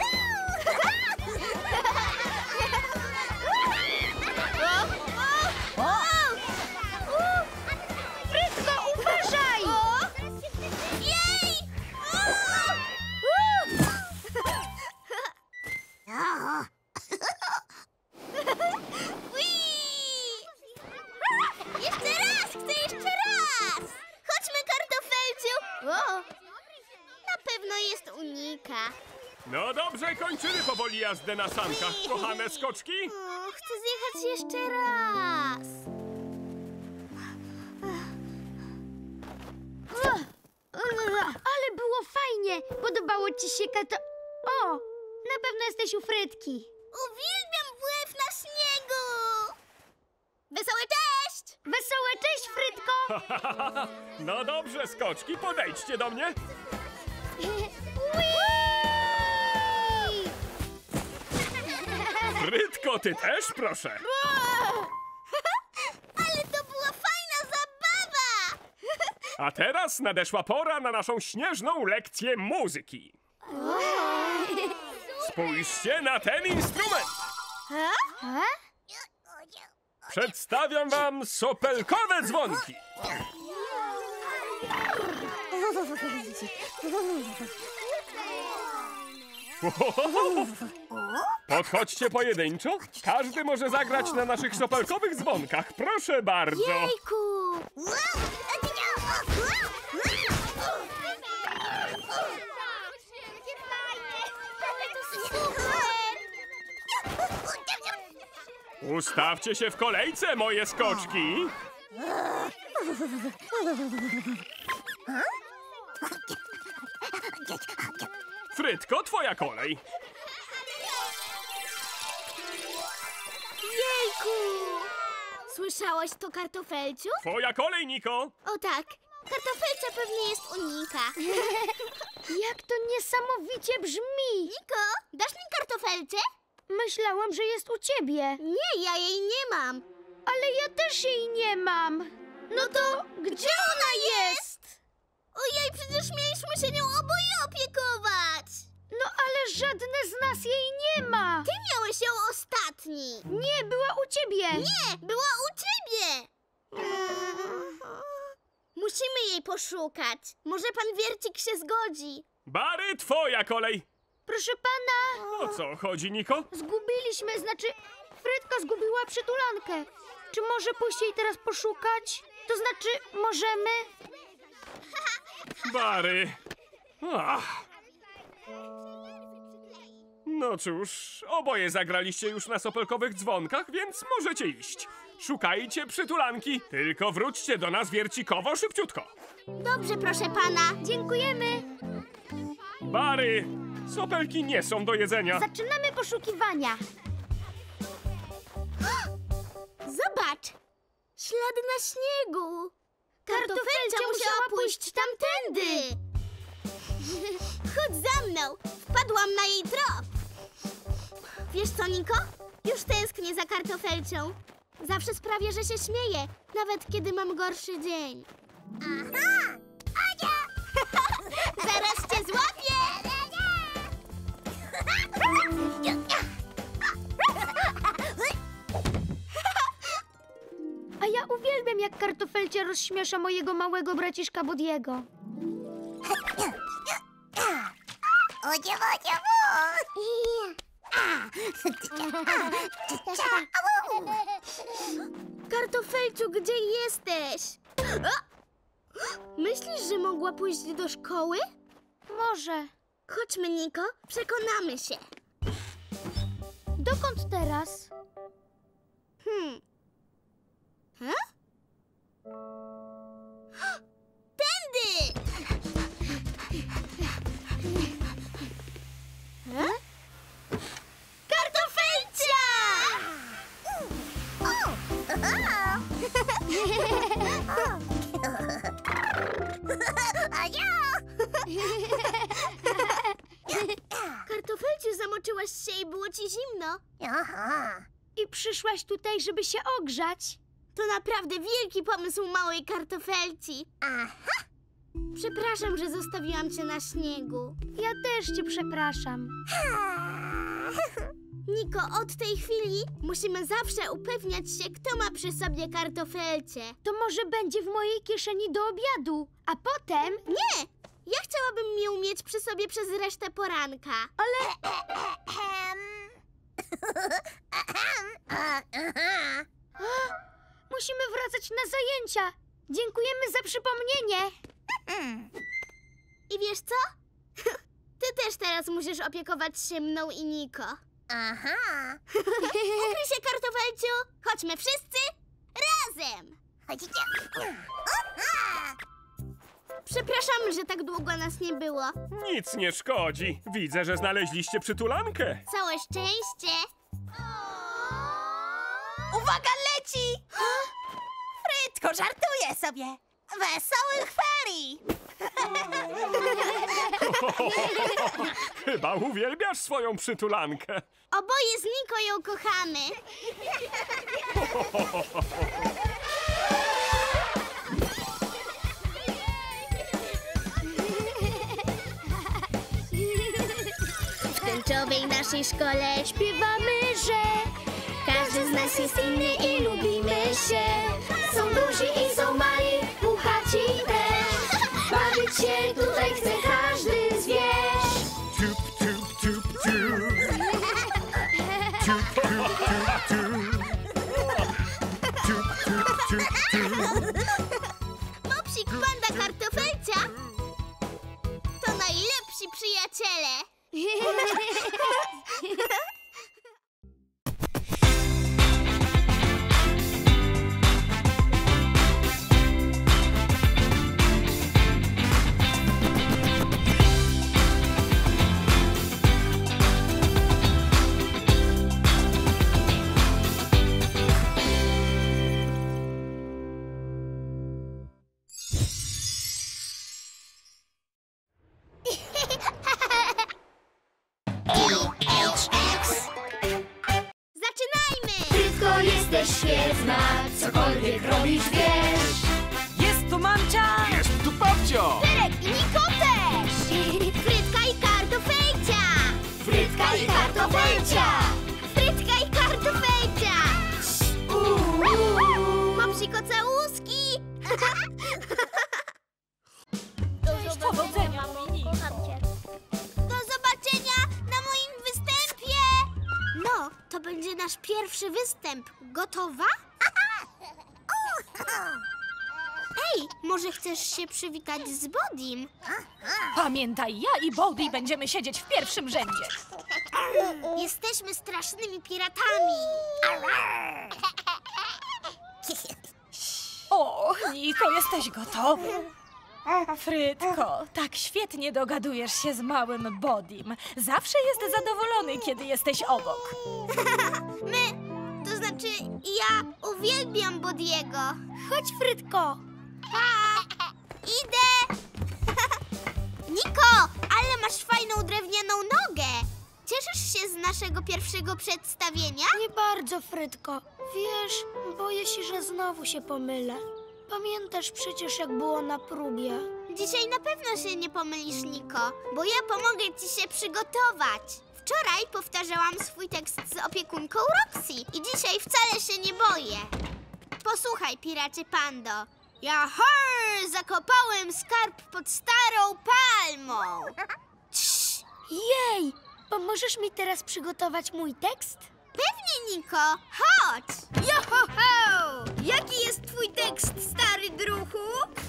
Frytko, uważaj! Jej! Jeszcze raz! Chcę jeszcze raz! Chodźmy, kartofelciu! Na pewno jest unika. No dobrze, kończymy powoli jazdę na sankach, kochane skoczki. Chcę zjechać jeszcze raz. Ale było fajnie! Podobało ci się O! Na pewno jesteś u Frytki. Uwielbiam WF na śniegu! Wesołe cześć! Wesołe cześć, Frytko! No dobrze, skoczki, podejdźcie do mnie. Frytko, ty też, proszę. Ale to była fajna zabawa! A teraz nadeszła pora na naszą śnieżną lekcję muzyki. Spójrzcie na ten instrument. Przedstawiam wam sopelkowe dzwonki. Podchodźcie pojedynczo. Każdy może zagrać na naszych sopelkowych dzwonkach. Proszę bardzo. Jejku! Ustawcie się w kolejce, moje skoczki. Frytko, twoja kolej. Jejku! Słyszałeś to, kartofelciu? Twoja kolej, Niko. O tak, kartofelcia pewnie jest unika. Jak to niesamowicie brzmi! Niko, dasz mi kartofelcie? Myślałam, że jest u ciebie. Nie, ja jej nie mam. Ale ja też jej nie mam. No to gdzie ona jest? Ojej, przecież mieliśmy się nią oboje opiekować. No ale żadne z nas jej nie ma. Ty miałeś ją ostatni. Nie, była u ciebie. Nie, była u ciebie. Musimy jej poszukać. Może pan Wiercik się zgodzi. Bary, twoja kolej. Proszę pana, O co chodzi, Niko? zgubiliśmy, Frytka zgubiła przytulankę. Czy może pójść jej teraz poszukać? To znaczy, możemy? Bary. Ach. No cóż, oboje zagraliście już na sopelkowych dzwonkach, więc możecie iść. Szukajcie przytulanki, tylko wróćcie do nas wiercikowo szybciutko. Dobrze, proszę pana. Dziękujemy. Bary, sopelki nie są do jedzenia. Zaczynamy poszukiwania. Zobacz! Ślady na śniegu. iść tamtędy. Chodź za mną. Wpadłam na jej trop. Wiesz co, Niko? Już tęsknię za kartofelcią. Zawsze sprawia, że się śmieję, nawet kiedy mam gorszy dzień. Aha! Ania! Zaraz cię złapię! A ja uwielbiam, jak kartofelcia rozśmiesza mojego małego braciszka Bodiego. Kartofelciu, gdzie jesteś? Myślisz, że mogła pójść do szkoły? Może. Chodźmy, Niko, przekonamy się. Dokąd teraz? Tędy! Kartofelcia! Kartofelciu, zamoczyłaś się i było ci zimno. I przyszłaś tutaj, żeby się ogrzać? To naprawdę wielki pomysł małej kartofelci. Przepraszam, że zostawiłam cię na śniegu. Ja też cię przepraszam. Niko, od tej chwili musimy zawsze upewniać się, kto ma przy sobie kartofelcie. To może będzie w mojej kieszeni do obiadu, a potem... Nie! Ja chciałabym ją mieć przy sobie przez resztę poranka. Ale... Musimy wracać na zajęcia. Dziękujemy za przypomnienie. I wiesz co? Ty też teraz musisz opiekować się mną i Niko. Ukryj się, kartofelciu! Chodźmy wszyscy razem! Chodźcie. Przepraszam, że tak długo nas nie było. Nic nie szkodzi. Widzę, że znaleźliście przytulankę. Całe szczęście. Uwaga, leci! Frytko, żartuję sobie. Wesołych ferii! Chyba uwielbiasz swoją przytulankę. Oboje z Niko ją kochamy. W tęczowej naszej szkole Śpiewamy, że każdy z nas jest inny i lubimy się. są duzi i są mali, puchaci też. Bawić się tutaj chce każdy zwierz. Tup, tup, tup, tup. Tup, tup, tup, tup. Tup, tup, tup, tup. Mopsik, panda, kartofelcia to najlepsi przyjaciele. Zaczynajmy! Frytko, jesteś świetna, cokolwiek robisz, wiesz. Jest tu mamcia! Jest tu babcio! Pyrek i Niko też! Frytka i kartofelcia! Frytka i kartofelcia. Frytka i kartofelcia! Mopsiko, całuski! Powodzenia, Mini. Do zobaczenia na moim występie! No, to będzie nasz pierwszy występ. Gotowa? Ej, może chcesz się przywitać z Bodim? Pamiętaj, ja i Bodhi będziemy siedzieć w pierwszym rzędzie. Jesteśmy strasznymi piratami. O, Niko, jesteś gotowy? Frytko, tak świetnie dogadujesz się z małym Bodim. Zawsze jest zadowolony, kiedy jesteś obok. To znaczy, ja uwielbiam Bodiego. Chodź, Frytko. Pa! Idę! się z naszego pierwszego przedstawienia? Nie bardzo, Frytko. Wiesz, boję się, że znowu się pomylę. Pamiętasz przecież, jak było na próbie. Dzisiaj na pewno się nie pomylisz, Niko, bo ja pomogę ci się przygotować. Wczoraj powtarzałam swój tekst z opiekunką Roxy i dzisiaj wcale się nie boję. Posłuchaj, piracie pando. Jahar! Zakopałem skarb pod starą palmą. Jej! Pomożesz mi teraz przygotować mój tekst? Pewnie, Niko. Chodź! Joho-ho! Jaki jest twój tekst, stary druhu?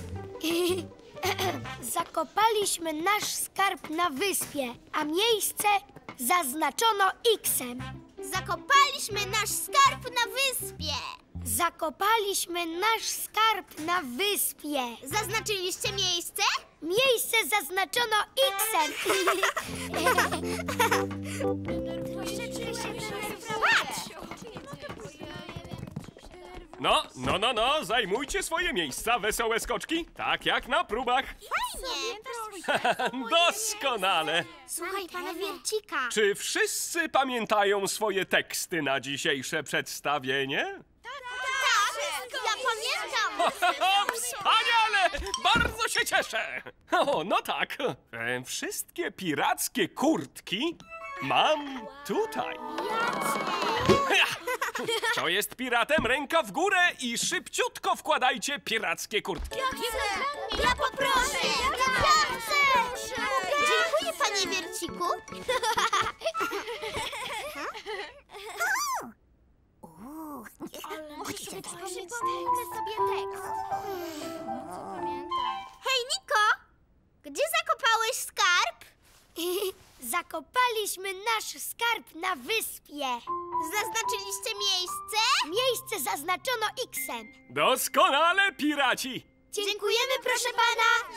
Zakopaliśmy nasz skarb na wyspie, a miejsce zaznaczono X-em. Zakopaliśmy nasz skarb na wyspie. Zakopaliśmy nasz skarb na wyspie. Zaznaczyliście miejsce? Miejsce zaznaczono X-em. Patrz! No, zajmujcie swoje miejsca, wesołe skoczki, tak jak na próbach. Fajnie! Doskonale. Słuchaj, pana Wiercika. Czy wszyscy pamiętają swoje teksty na dzisiejsze przedstawienie? Tak, ja pamiętam. Wspaniale! Bardzo się cieszę! O, no tak. Wszystkie pirackie kurtki mam tutaj. Kto jest piratem, ręka w górę i szybciutko wkładajcie pirackie kurtki. Ja poproszę! Ja chcę! Dziękuję, panie Wierciku. Przypomnijmy sobie tekst. Hej, Niko! Gdzie zakopałeś skarb? Zakopaliśmy nasz skarb na wyspie. Zaznaczyliście miejsce? Miejsce zaznaczono X-em. Doskonale, piraci! Dziękujemy, proszę pana!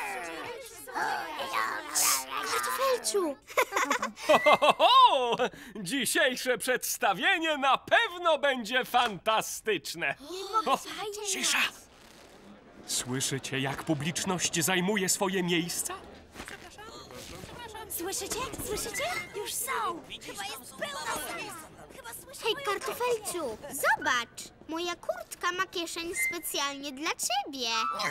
Kartofelciu! Ho! Dzisiejsze przedstawienie na pewno będzie fantastyczne. Cisza! Słyszycie, jak publiczność zajmuje swoje miejsca? Słyszycie? Słyszycie? Już są! Chyba jest pełno! Hej, Kartofelciu, zobacz! Moja kurtka ma kieszeń specjalnie dla ciebie.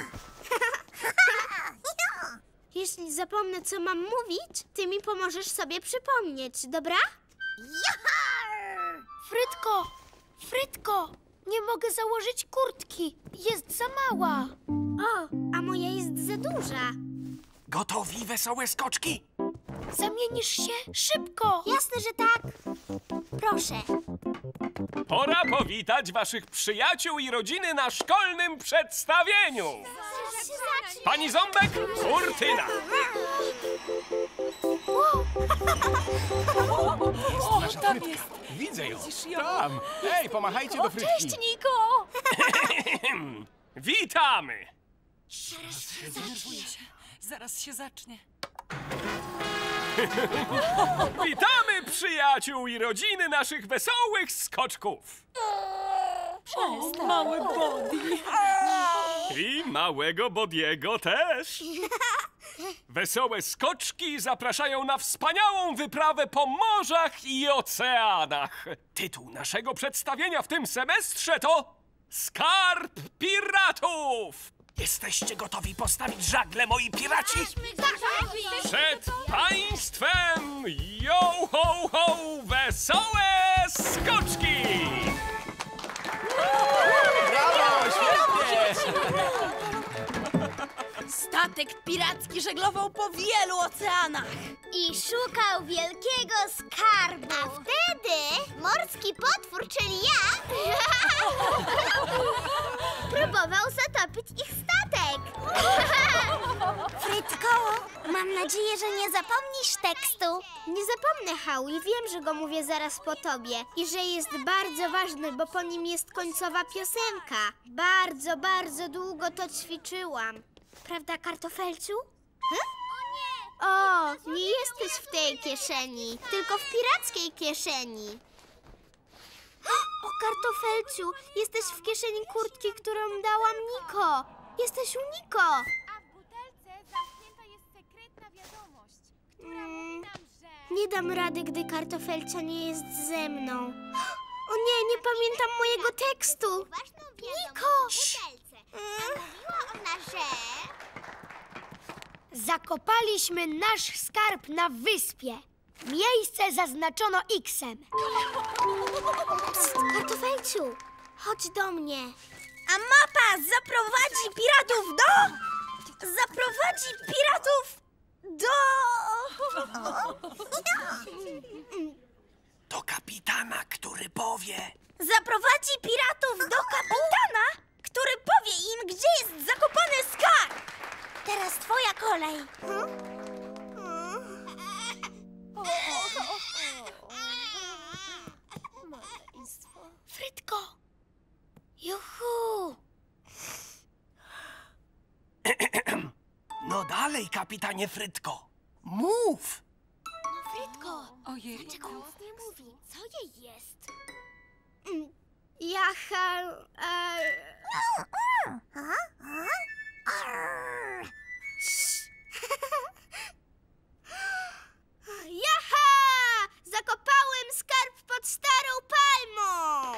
Jeśli zapomnę, co mam mówić, ty mi pomożesz sobie przypomnieć, dobra? Frytko! Frytko! Nie mogę założyć kurtki. Jest za mała. O, a moja jest za duża. Gotowi, wesołe skoczki? Zamienisz się szybko. Jasne, że tak. Proszę. Pora powitać waszych przyjaciół i rodziny na szkolnym przedstawieniu. Pani Ząbek, kurtyna. O, tam jest. Widzę ją. Widzisz ją? Tam. Ej, pomachajcie do Frytki. Cześć, Niko! Witamy. Zaraz się zacznie. Witamy przyjaciół i rodziny naszych wesołych skoczków. O, mały Body. I małego Bodiego też. Wesołe skoczki zapraszają na wspaniałą wyprawę po morzach i oceanach. Tytuł naszego przedstawienia w tym semestrze to Skarb Piratów. Jesteście gotowi postawić żagle, moi piraci? Przed państwem yo ho ho wesołe skoczki! Brawo, świetnie! Statek piracki żeglował po wielu oceanach. I szukał wielkiego skarbu. A wtedy morski potwór, czyli ja, próbował zatopić ich statek. Frytko, mam nadzieję, że nie zapomnisz tekstu. Nie zapomnę, Howie. Wiem, że go mówię zaraz po tobie. I że jest bardzo ważny, bo po nim jest końcowa piosenka. Bardzo, bardzo długo to ćwiczyłam. Prawda, Kartofelciu? O, nie jesteś w tej kieszeni, tylko w pirackiej kieszeni. O, Kartofelciu, jesteś w kieszeni kurtki, którą dałam Niko. Jesteś u Niko. A w butelce zamknięta jest sekretna wiadomość. Nie dam rady, gdy kartofelcia nie jest ze mną. O nie, nie pamiętam mojego tekstu. Niko! Zakopaliśmy nasz skarb na wyspie. Miejsce zaznaczono X-em. Psst, kartofelciu, chodź do mnie. A mapa zaprowadzi piratów do... Do kapitana, który powie. Zaprowadzi piratów do kapitana, który powie im, gdzie jest zakopany skarb. Teraz twoja kolej. Frytko! Juhu! No dalej, kapitanie Frytko. Mów! Frytko! Ojej. Dlaczego nic nie mówi? Co jej jest? Jaha! Zakopałem skarb pod starą palmą!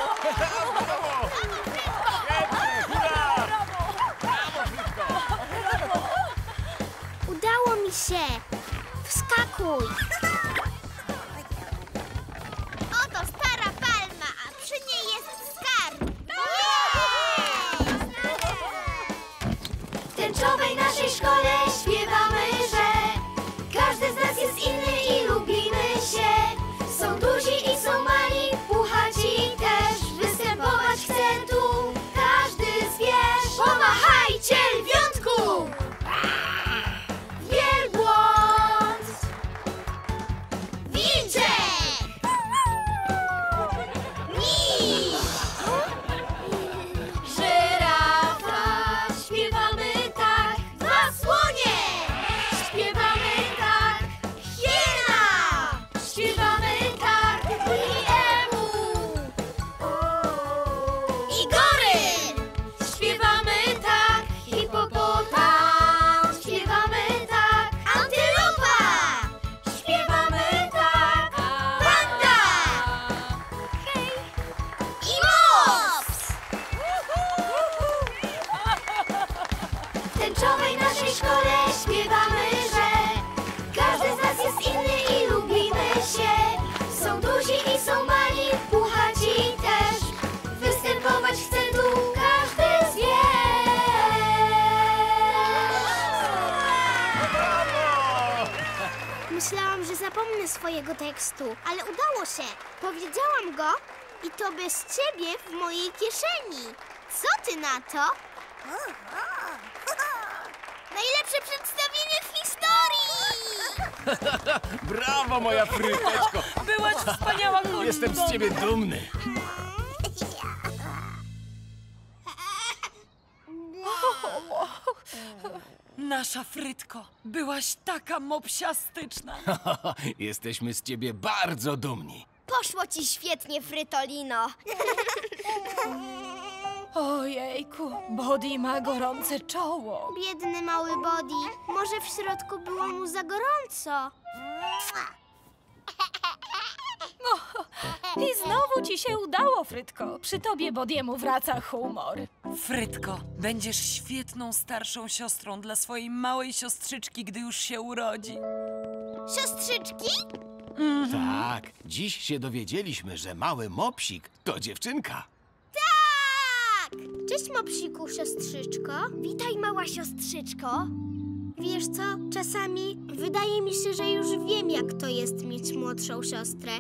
Udało mi się! Wskakuj! Oto stara palma, a przy niej jest skarb! W tęczowej naszej szkole śpiewamy, że każdy z nas jest inny i lubimy się. Są duzi i są mali, puchaci też. Występować chce tu każdy zwierz. Pomachajcie, lwiątku! Wielbłąd! Wilczek! Miś! Żyrafa! Śpiewamy tak! Dwa słonie! Śpiewamy tak! Hiena! Śpiewamy tak! I emu! I goryl! Śpiewamy tak! Hipopotam! Śpiewamy tak! Antylopa! Śpiewamy tak! Panda! Hej! I mops! W tęczowej naszej szkole śpiewamy, że każdy z nas jest inny i lubimy się. Są duzi i są mali, puchaci też. Występować chce tu każdy zwierz. Myślałam, że zapomnę swojego tekstu, ale udało się. Powiedziałam go i to bez ciebie w mojej kieszeni. Co ty na to? Najlepsze przedstawienie w historii! Brawo, moja Fryteczko. Byłaś wspaniała, Kolindo. Jestem z ciebie dumny. Nasza Frytko, byłaś taka mopsiastyczna. Jesteśmy z ciebie bardzo dumni. Poszło ci świetnie, Frytolino. Ojejku, Body ma gorące czoło. Biedny mały Body. Może w środku było mu za gorąco. I znowu ci się udało, Frytko. Przy tobie Body'emu wraca humor. Frytko, będziesz świetną starszą siostrą dla swojej małej siostrzyczki, gdy już się urodzi. Siostrzyczki? Tak, dziś się dowiedzieliśmy, że mały mopsik to dziewczynka. Tak! Cześć, Mopsiku, siostrzyczko. Witaj, mała siostrzyczko. Wiesz co? Czasami wydaje mi się, że już wiem, jak to jest mieć młodszą siostrę.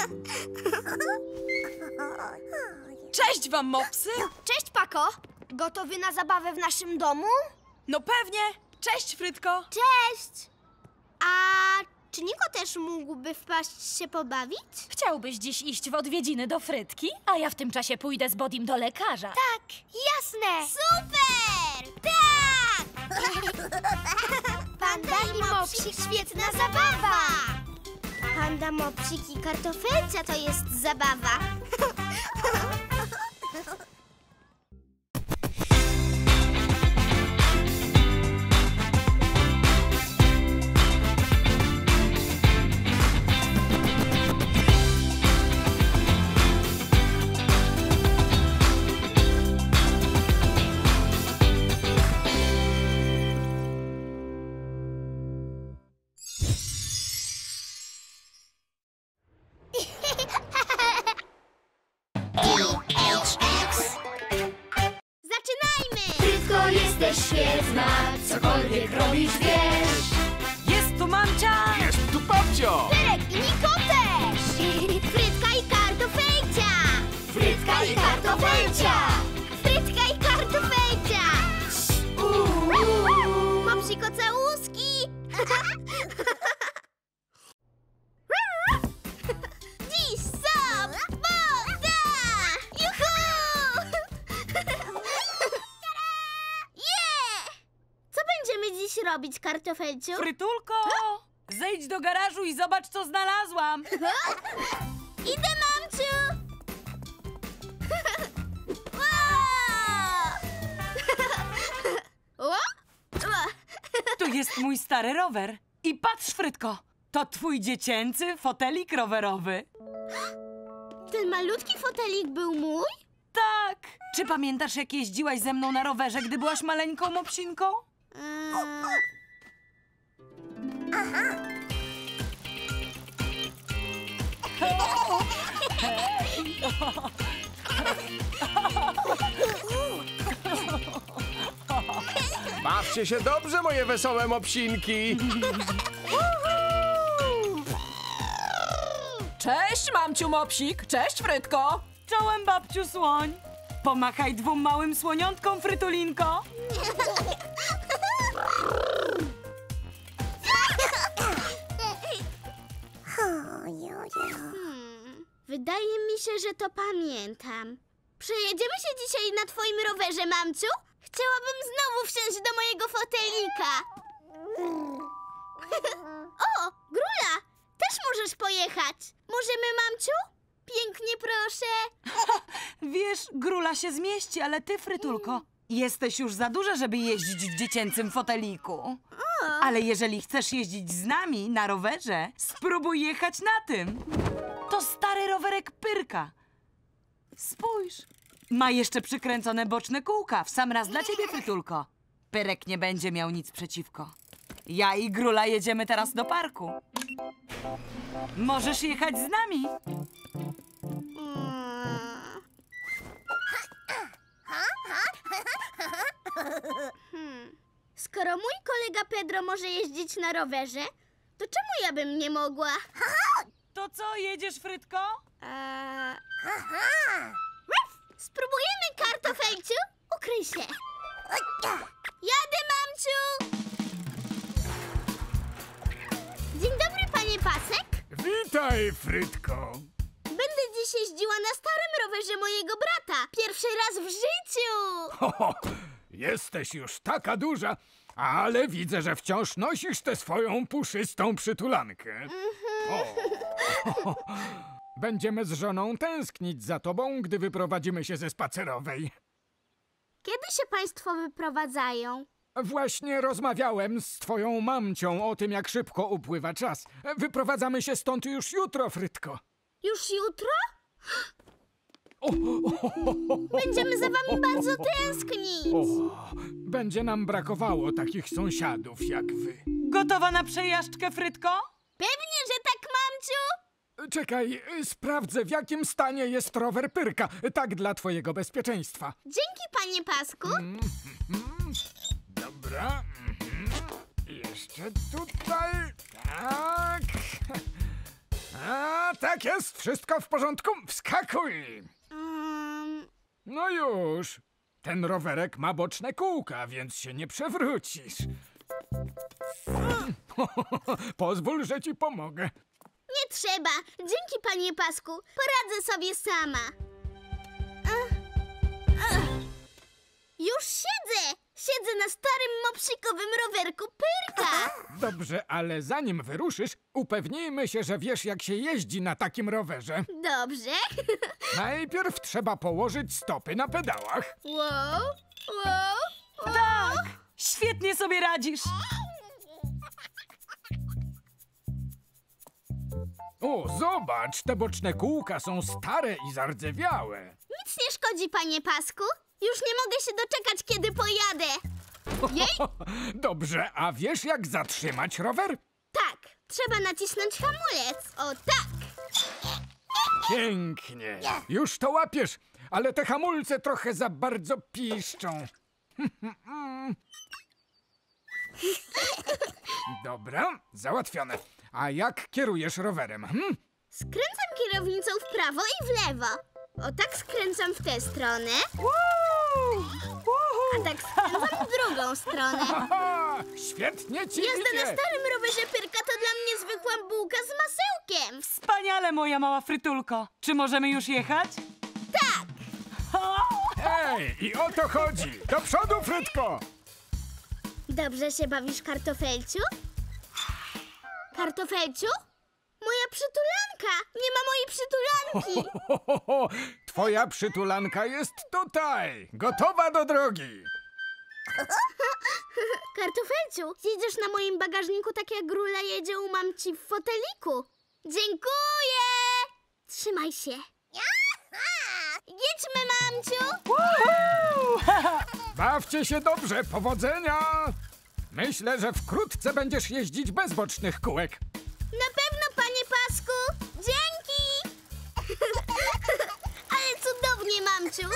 Cześć wam, mopsy! Cześć, Pako. Gotowy na zabawę w naszym domu? No pewnie! Cześć, Frytko! Cześć! A czy Niko też mógłby wpaść się pobawić? Chciałbyś dziś iść w odwiedziny do Frytki? A ja w tym czasie pójdę z Bodym do lekarza. Tak, jasne. Super! Tak! Panda i Mopsik, świetna zabawa! Panda, Mopsik i kartofelcia to jest zabawa. świat znać, cokolwiek robić wiesz. Jest tu mamcia! Jest tu babcio! Pyrek i Niko też! Frytka i kartofelcia! Frytka i kartofelcia! Frytka i kartofelcia! Mopsiko całuski! Dziś sobota! Juhu! Yeah! Co będziemy dziś robić, kartofelciu? Frytulko! Zejdź do garażu i zobacz, co znalazłam. Idę, mamciu! O! Tu jest mój stary rower. I patrz, Frytko, to twój dziecięcy fotelik rowerowy. Ten malutki fotelik był mój? Tak. Czy pamiętasz, jak jeździłaś ze mną na rowerze, gdy byłaś maleńką mopsinką? Bawcie się dobrze, moje wesołe mopsinki! Cześć, mamciu Mopsik! Cześć, Frytko! Czołem, babciu słoń. Pomachaj dwóm małym słoniątkom, Frytulinko. Wydaje mi się, że to pamiętam. Przejedziemy się dzisiaj na twoim rowerze, mamciu? Chciałabym znowu wsiąść do mojego fotelika. O, Grula! Też możesz pojechać. Możemy, mamciu? Pięknie proszę. Wiesz, Grula się zmieści, ale ty, Frytulko, jesteś już za duża, żeby jeździć w dziecięcym foteliku. Ale jeżeli chcesz jeździć z nami na rowerze, spróbuj jechać na tym. To stary rowerek Pyrka. Spójrz. Ma jeszcze przykręcone boczne kółka. W sam raz dla ciebie, Frytulko. Pyrek nie będzie miał nic przeciwko. Ja i Grula jedziemy teraz do parku. Możesz jechać z nami. Skoro mój kolega Pedro może jeździć na rowerze, to czemu ja bym nie mogła? To co, jedziesz, Frytko? Spróbujemy, kartofelciu? Ukryj się. Jadę, mamciu! Dzień dobry, panie Pasek. Witaj, Frytko. Będę dziś jeździła na starym rowerze mojego brata. Pierwszy raz w życiu. Ho, jesteś już taka duża, ale widzę, że wciąż nosisz tę swoją puszystą przytulankę. O. Będziemy z żoną tęsknić za tobą, gdy wyprowadzimy się ze spacerowej. Kiedy się państwo wyprowadzają? Właśnie rozmawiałem z twoją mamcią o tym, jak szybko upływa czas. Wyprowadzamy się stąd już jutro, Frytko. Już jutro? Będziemy za wami bardzo tęsknić. Będzie nam brakowało takich sąsiadów jak wy. Gotowa na przejażdżkę, Frytko? Pewnie, że tak, mamciu. Czekaj, sprawdzę, w jakim stanie jest rower Pyrka. Tak dla twojego bezpieczeństwa. Dzięki, panie Pasku. Dobra. Jeszcze tutaj. Tak. A, tak jest. Wszystko w porządku. Wskakuj. No już. Ten rowerek ma boczne kółka, więc się nie przewrócisz. Pozwól, że ci pomogę. Nie trzeba. Dzięki, panie Pasku. Poradzę sobie sama. Już siedzę. Siedzę na starym mopsikowym rowerku Pyrka. Dobrze, ale zanim wyruszysz, upewnijmy się, że wiesz, jak się jeździ na takim rowerze. Dobrze. Najpierw trzeba położyć stopy na pedałach. Wow, wow. Tak! Świetnie sobie radzisz. O, zobacz, te boczne kółka są stare i zardzewiałe. Nic nie szkodzi, panie Pasku. Już nie mogę się doczekać, kiedy pojadę. Jej! Dobrze, a wiesz, jak zatrzymać rower? Tak, trzeba nacisnąć hamulec. O tak! Pięknie. Już to łapiesz, ale te hamulce trochę za bardzo piszczą. Dobra, załatwione. A jak kierujesz rowerem? Skręcam kierownicą w prawo i w lewo. O tak skręcam w tę stronę, a tak skręcam w drugą stronę. Haha, świetnie ci Jazda na idzie! starym rowerze Pyrka to dla mnie zwykła bułka z masełkiem. Wspaniale, moja mała frytulko. Czy możemy już jechać? Tak, Ej, i o to chodzi! Do przodu, Frytko! dobrze się bawisz, Kartofelciu? Kartofelciu? Moja przytulanka! Nie ma mojej przytulanki! Twoja przytulanka jest tutaj! Gotowa do drogi! Kartofelciu, jedziesz na moim bagażniku tak jak Grula jedzie u mamci w foteliku. Dziękuję! Trzymaj się. Jedźmy, mamciu! Bawcie się dobrze, powodzenia! Myślę, że wkrótce będziesz jeździć bez bocznych kółek. Na pewno, panie Pasku! Dzięki! Ale cudownie, mamciu!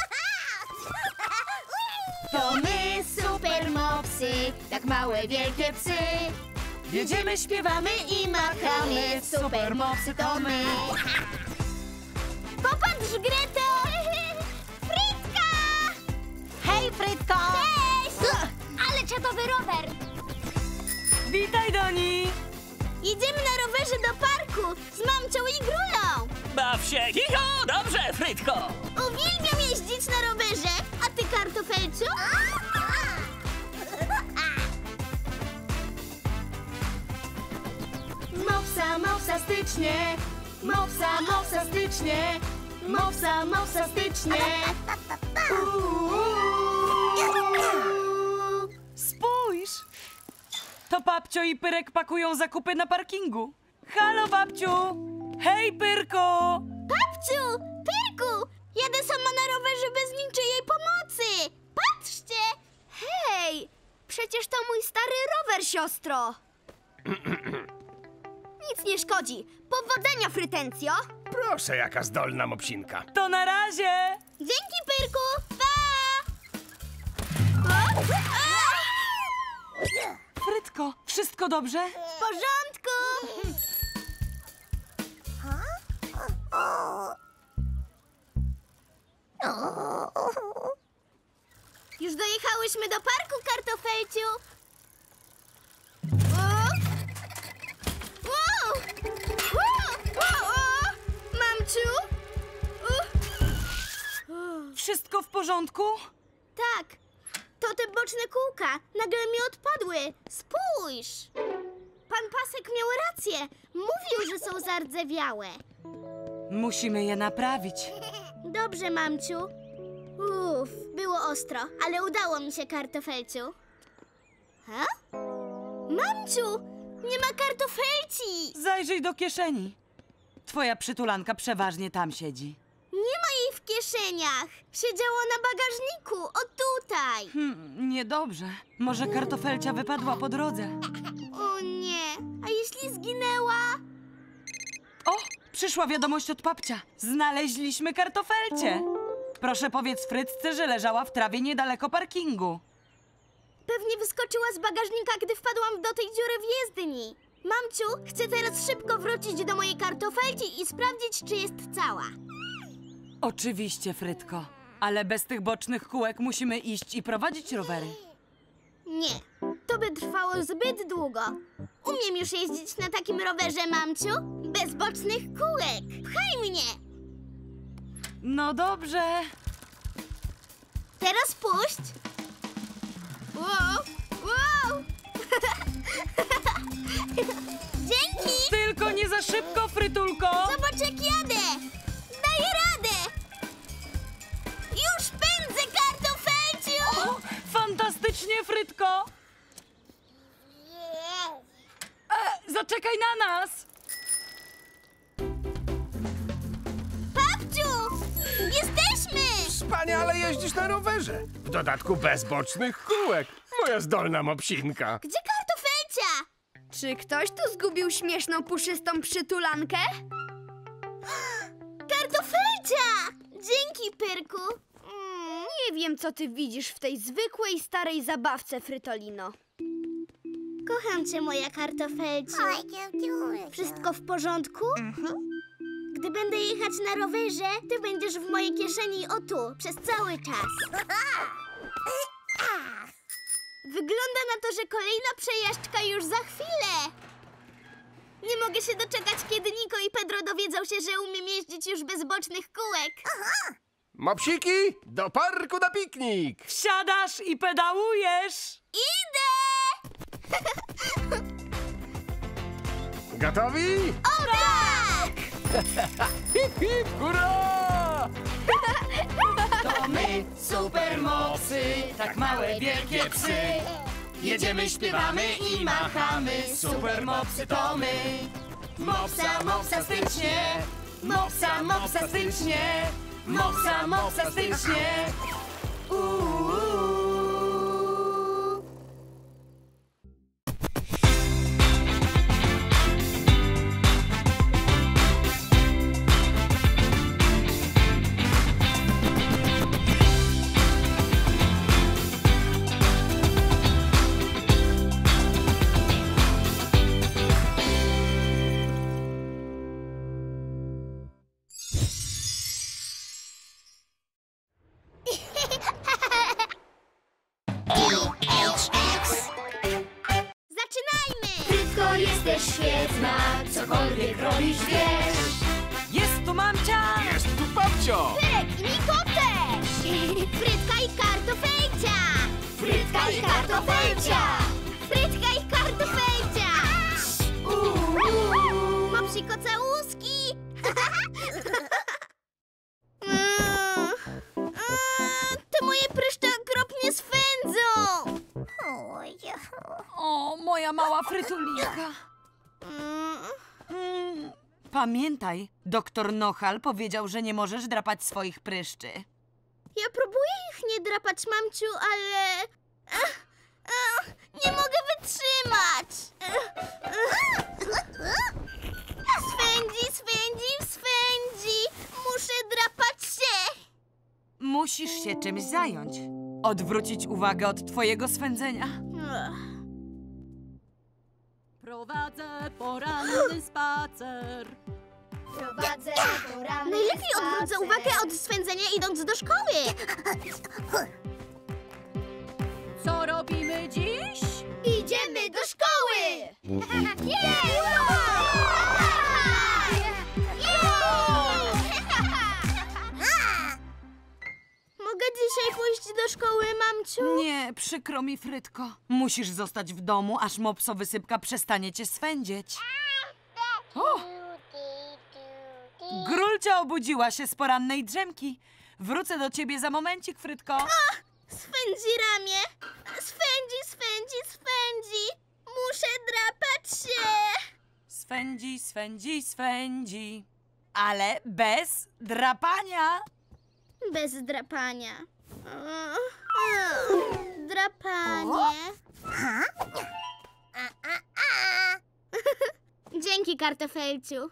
To my, super mopsy, tak małe, wielkie psy. Jedziemy, śpiewamy I machamy, super mopsy to my. Popatrz, Greto! Frytka! Hej, Frytko! Cześć! Ale czatowy rower! Witaj, Doni! Jedziemy na rowerze do parku z mamcią i Grulą! Baw się, Kiko! Dobrze, Frytko! Uwielbiam jeździć na rowerze, a ty, Kartofelciu? Mopsa, mopsastycznie. Mopsa, mopsastycznie. Mopsa, mopsastycznie. Spójrz! To babcio i Pyrek pakują zakupy na parkingu. Halo, babciu! Hej, Pyrko! Babciu! Pyrku! Jadę sama na rowerze bez niczyjej pomocy! Patrzcie! Hej! Przecież to mój stary rower, siostro! Nic nie szkodzi. Powodzenia, Frytencjo! Proszę, jaka zdolna mopsinka. To na razie! Dzięki, Pyrku! Pa! O! Frytko, wszystko dobrze? W porządku! Już dojechałyśmy do parku, Kartofelciu! O! Wow! Wow! Wow! Mamciu? Wszystko w porządku? Tak, to te boczne kółka nagle mi odpadły. Spójrz! Pan Pasek miał rację. Mówił, że są zardzewiałe. Musimy je naprawić. Dobrze, mamciu. Było ostro, ale udało mi się, Kartofelciu. Ha? Mamciu, nie ma kartofelci! Zajrzyj do kieszeni. Twoja przytulanka przeważnie tam siedzi. Nie ma jej w kieszeniach. Siedziała na bagażniku, o tutaj. Niedobrze. Może kartofelcia wypadła po drodze. O nie, a jeśli zginęła? O, przyszła wiadomość od babcia. Znaleźliśmy kartofelcie. Proszę powiedz Frytce, że leżała w trawie niedaleko parkingu. Pewnie wyskoczyła z bagażnika, gdy wpadłam do tej dziury w jezdni. Mamciu, chcę teraz szybko wrócić do mojej kartofelci i sprawdzić, czy jest cała. Oczywiście, Frytko. Ale bez tych bocznych kółek musimy iść i prowadzić rowery. Nie, to by trwało zbyt długo. Umiem już jeździć na takim rowerze, mamciu, bez bocznych kółek. Pchaj mnie! No dobrze. Teraz puść. Wow, wow. Dzięki! Tylko nie za szybko, Frytulko! Zobacz, jak jadę! Daję radę! Już pędzę, Kartofelciu! O, fantastycznie, Frytko! Zaczekaj na nas! Babciu! Jesteśmy! Wspaniale jeździsz na rowerze. W dodatku bez bocznych kółek. Moja zdolna mopsinka. Gdzie Kartofelcia? Czy ktoś tu zgubił śmieszną, puszystą przytulankę? Kartofelcia! Dzięki, Pyrku. Nie wiem, co ty widzisz w tej zwykłej, starej zabawce, Frytolino. Kocham cię, moja kartofelciu. Wszystko w porządku? Gdy będę jechać na rowerze, ty będziesz w mojej kieszeni o tu, przez cały czas. Wygląda na to, że kolejna przejażdżka już za chwilę. Nie mogę się doczekać, kiedy Niko i Pedro dowiedzą się, że umiem jeździć już bez bocznych kółek. Mopsiki, do parku na piknik! Wsiadasz i pedałujesz! Idę! Gotowi? O tak! Hip, hip, hurra! To my, supermopsy, tak małe, wielkie psy. Jedziemy, śpiewamy i machamy, supermopsy to my. Mopsa, mopsastycznie, mopsa, mopsastycznie, mopsa, mopsastycznie. Zaczynajmy! Frytko, jesteś świetna, cokolwiek robisz, wiesz. Jest tu mamcia! Jest tu babcio! Pyrek i Niko też! Frytka i kartofelcia! Frytka i kartofelcia! Frytka i kartofelcia! Mopsiko całuski! Te moje pryszcze okropnie swędzą! O, moja mała frytulinka. Pamiętaj, doktor Nohal powiedział, że nie możesz drapać swoich pryszczy. Ja próbuję ich nie drapać, mamciu, ale... nie mogę wytrzymać! Swędzi! Muszę drapać się! Musisz się czymś zająć. Odwrócić uwagę od twojego swędzenia. Prowadzę poranny spacer. Najlepiej odwrócę uwagę od swędzenia, idąc do szkoły. Co robimy dziś? Idziemy do szkoły! Mogę dzisiaj pójść do szkoły, mamciu? Nie, przykro mi, Frytko. Musisz zostać w domu, aż mopsowysypka przestanie cię swędzieć. O! Grulcia obudziła się z porannej drzemki. Wrócę do ciebie za momencik, Frytko. Swędzi ramię. Swędzi. Muszę drapać się. Swędzi. Ale bez drapania. Bez drapania. Drapanie. Dzięki, kartofelciu.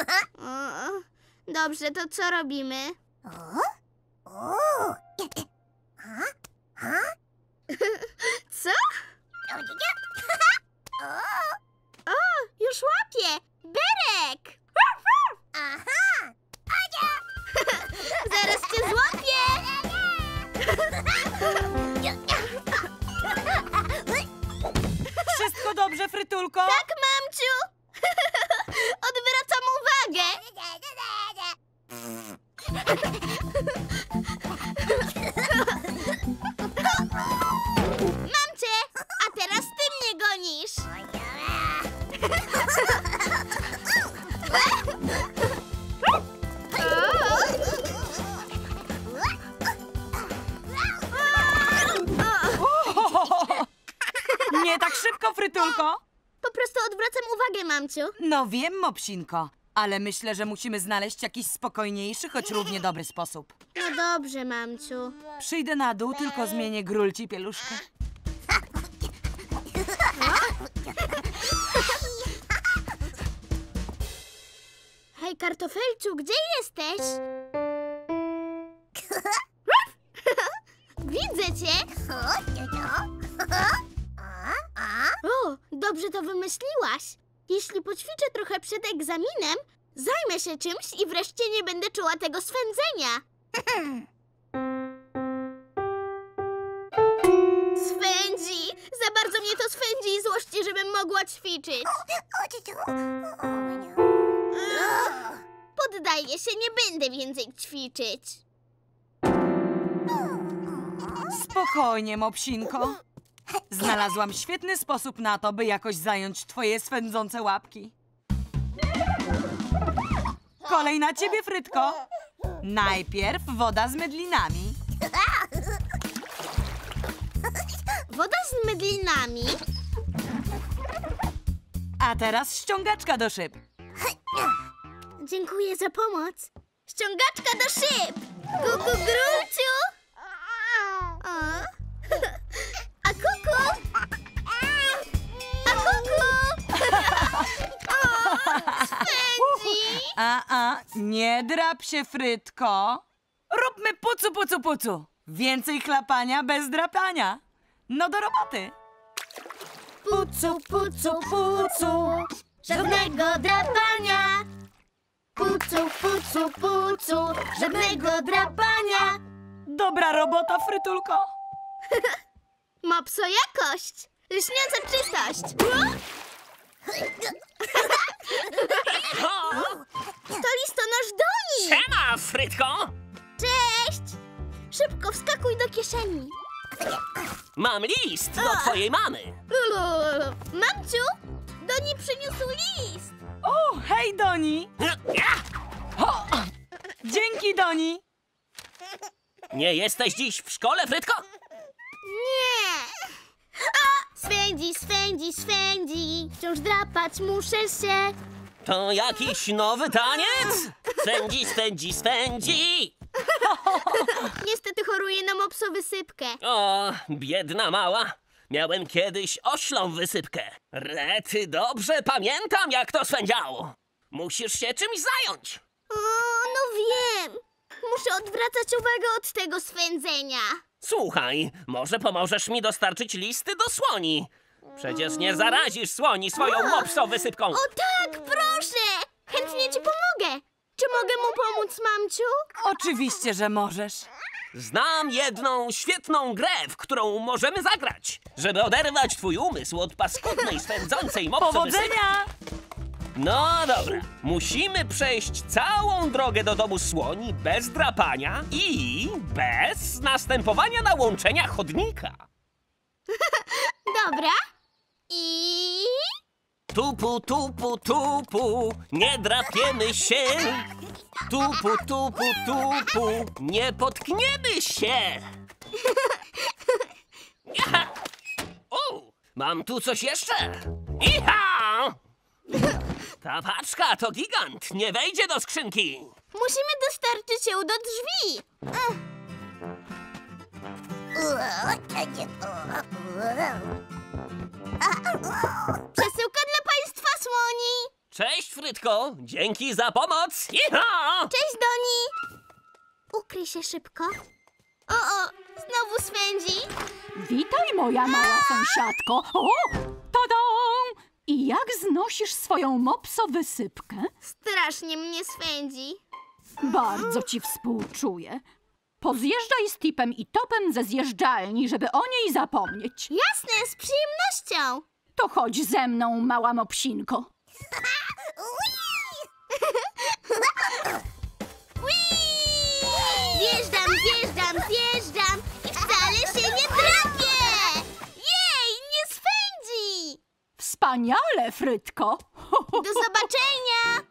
Dobrze, to co robimy? Co? O, już łapię! Berek! Zaraz cię złapię! Wszystko dobrze, Frytulko? Tak, mamciu! Odwracam uwagę! Mam cię! A teraz ty mnie gonisz! Nie tak szybko, Frytulko. Po prostu odwracam uwagę, mamciu. No wiem, Mopsinko, ale myślę, że musimy znaleźć jakiś spokojniejszy, choć równie dobry sposób. No dobrze, mamciu. Przyjdę na dół, tylko zmienię Grulci pieluszkę. Hej, kartofelciu, gdzie jesteś? Dobrze to wymyśliłaś. Jeśli poćwiczę trochę przed egzaminem, zajmę się czymś i wreszcie nie będę czuła tego swędzenia. Swędzi! Za bardzo mnie to swędzi i złości, żebym mogła ćwiczyć. Poddaję się, nie będę więcej ćwiczyć. Spokojnie, Mopsinko. Znalazłam świetny sposób na to, by jakoś zająć twoje swędzące łapki. Kolej na ciebie, Frytko. Najpierw woda z mydlinami. Woda z mydlinami? A teraz ściągaczka do szyb. Dziękuję za pomoc. Ściągaczka do szyb! Kuku, Grulciu! A kuku! A kuku! Swędzi! Nie drap się, Frytko. Róbmy pucu, pucu, pucu. Więcej chlapania bez drapania. No do roboty. Pucu, pucu, pucu, żadnego drapania. Pucu, pucu, pucu, żadnego drapania. Dobra robota, Frytulko. Mopso jakość! Lśniąca czystość! To listonosz Doni! Siema, Frytko! Cześć! Szybko wskakuj do kieszeni. Mam list do twojej mamy. Mamciu, Doni przyniósł list. O, hej, Doni. Dzięki, Doni. Nie jesteś dziś w szkole, Frytko? Nie! Swędzi, swędzi, swędzi. Wciąż drapać muszę się. To jakiś nowy taniec? Swędzi, swędzi, swędzi. Niestety choruję na mopsowysypkę. O, biedna mała. Miałem kiedyś oślą wysypkę. Rety, dobrze pamiętam, jak to swędziało. Musisz się czymś zająć. O, no wiem. Muszę odwracać uwagę od tego swędzenia. Słuchaj, może pomożesz mi dostarczyć listy do słoni? Przecież nie zarazisz słoni swoją mopsowysypką. O tak, proszę! Chętnie ci pomogę. Czy mogę mu pomóc, mamciu? Oczywiście, że możesz. Znam jedną świetną grę, w którą możemy zagrać, żeby oderwać twój umysł od paskudnej, swędzącej mopsowysypki. Powodzenia! No dobra, musimy przejść całą drogę do domu słoni bez drapania i bez następowania na łączeniach chodnika. Dobra. I... Tupu, tupu, tupu, nie drapiemy się. Tupu, tupu, tupu, nie potkniemy się. Iha! O, mam tu coś jeszcze. Iha! Ta paczka to gigant, nie wejdzie do skrzynki. Musimy dostarczyć ją do drzwi. Przesyłka dla państwa słoni. Cześć, Frytko, dzięki za pomoc. Iha! Cześć, Doni. Ukryj się szybko. O, znowu swędzi. Witaj, moja mała sąsiadko. O, tada! I jak znosisz swoją mopsowysypkę? Strasznie mnie swędzi. Bardzo ci współczuję. Pozjeżdżaj z Tipem i Topem ze zjeżdżalni, żeby o niej zapomnieć. Jasne, z przyjemnością. To chodź ze mną, mała mopsinko. Zjeżdżam, zjeżdżam, zjeżdżam i wcale się nie drapię! Jej, nie swędzi! Wspaniale, Frytko. Do zobaczenia!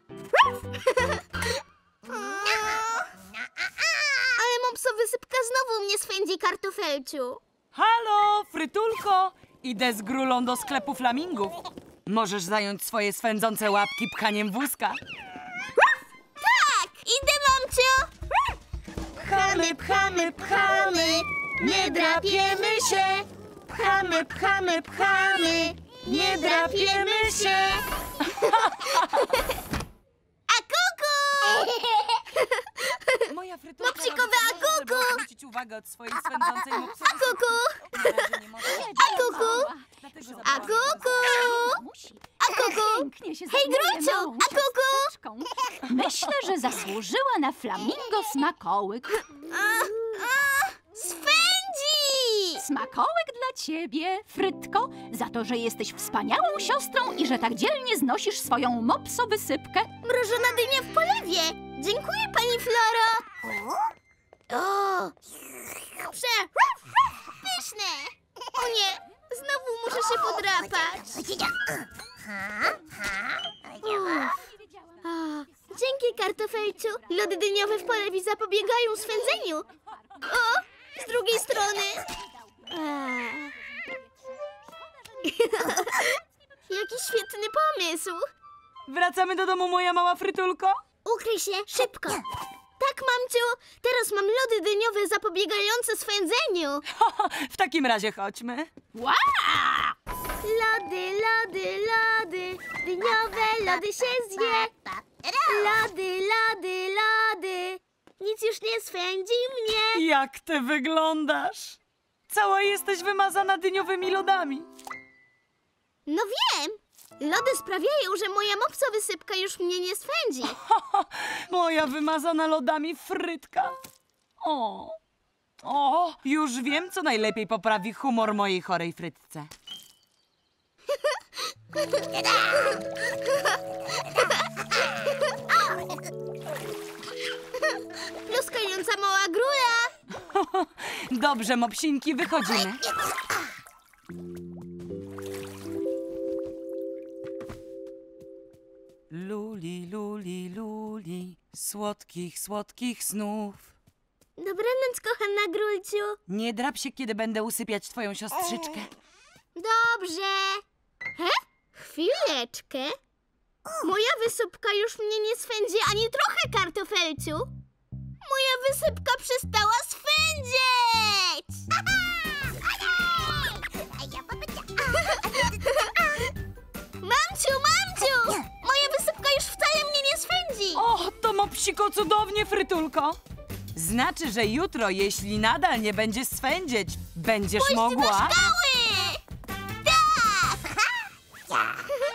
Ale mopsowysypka znowu mnie swędzi, kartofelciu. Halo, Frytulko! Idę z Grulą do sklepu flamingów. Możesz zająć swoje swędzące łapki pchaniem wózka. Tak, idę, mamciu! Pchamy, pchamy, pchamy, nie drapiemy się. Pchamy, pchamy, pchamy, nie drapiemy się. A kuku! Moja Frytulka Mopsikowe robi co może, żeby akuku! odwrócić uwagę od swojej swędzącej A mopsowysypki. kuku! Na razie nie może. A kuku! Dlatego A zabrałam ją kuku! Pięknie się Hej, zajmuje Gruciu, małą a kuku? ciasteczką. Myślę, że zasłużyła na flamingo smakołyk. Swędzi! Smakołyk dla ciebie, Frytko, za to, że jesteś wspaniałą siostrą i że tak dzielnie znosisz swoją mopsowysypkę. Mrożona dynia w polewie. Dziękuję, pani Floro. O! Pyszne! O nie, znowu muszę się podrapać. Dzięki, kartofelciu. Lody dyniowe w polewie zapobiegają swędzeniu. O, z drugiej strony. Jaki świetny pomysł. Wracamy do domu, moja mała Frytulko? Ukryj się, szybko. Tak, mamciu. Teraz mam lody dyniowe zapobiegające swędzeniu. W takim razie chodźmy. Wow! Lody, lody, lody, dyniowe lody się zje. Lody, lody, lody, nic już nie swędzi mnie. Jak ty wyglądasz? Cała jesteś wymazana dyniowymi lodami. No wiem, lody sprawiają, że moja mopsowysypka już mnie nie swędzi. Moja wymazana lodami Frytka. O, już wiem, co najlepiej poprawi humor mojej chorej Frytce. Pluskająca mała grula. Dobrze, mopsinki, wychodzimy. Luli, luli, luli, słodkich, słodkich snów. Dobranoc, kochana grulciu. Nie drap się, kiedy będę usypiać twoją siostrzyczkę. Dobrze. Chwileczkę. Moja wysypka już mnie nie swędzi ani trochę, kartofelciu. Moja wysypka przestała swędzieć. Mamciu, mamciu! Moja wysypka już wcale mnie nie swędzi. O, to mopsiko cudownie, Frytulko. Znaczy, że jutro, jeśli nadal nie będzie swędzić, będziesz Pójdź mogła... do szkoły! Tak!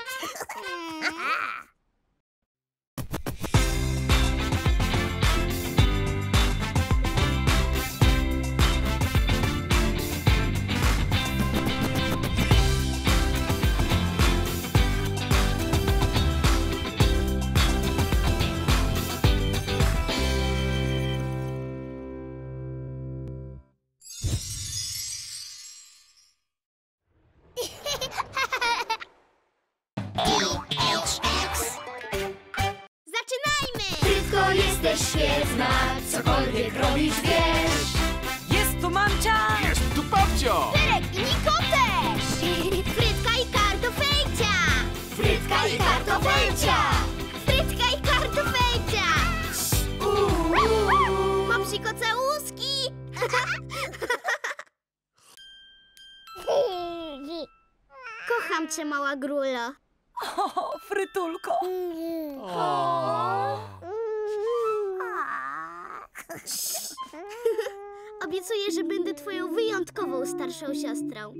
Zaczynajmy! Frytko, jesteś świetna, cokolwiek robisz, wiesz. Jest tu mamcia! Jest tu babcio! Pyrek i Niko też! Frytka i kartofelcia! Frytka i kartofelcia! Frytka i kartofelcia! Mopsiko całuski! Kocham cię, mała grulo. O, Frytulko. Obiecuję, że będę twoją wyjątkową starszą siostrą.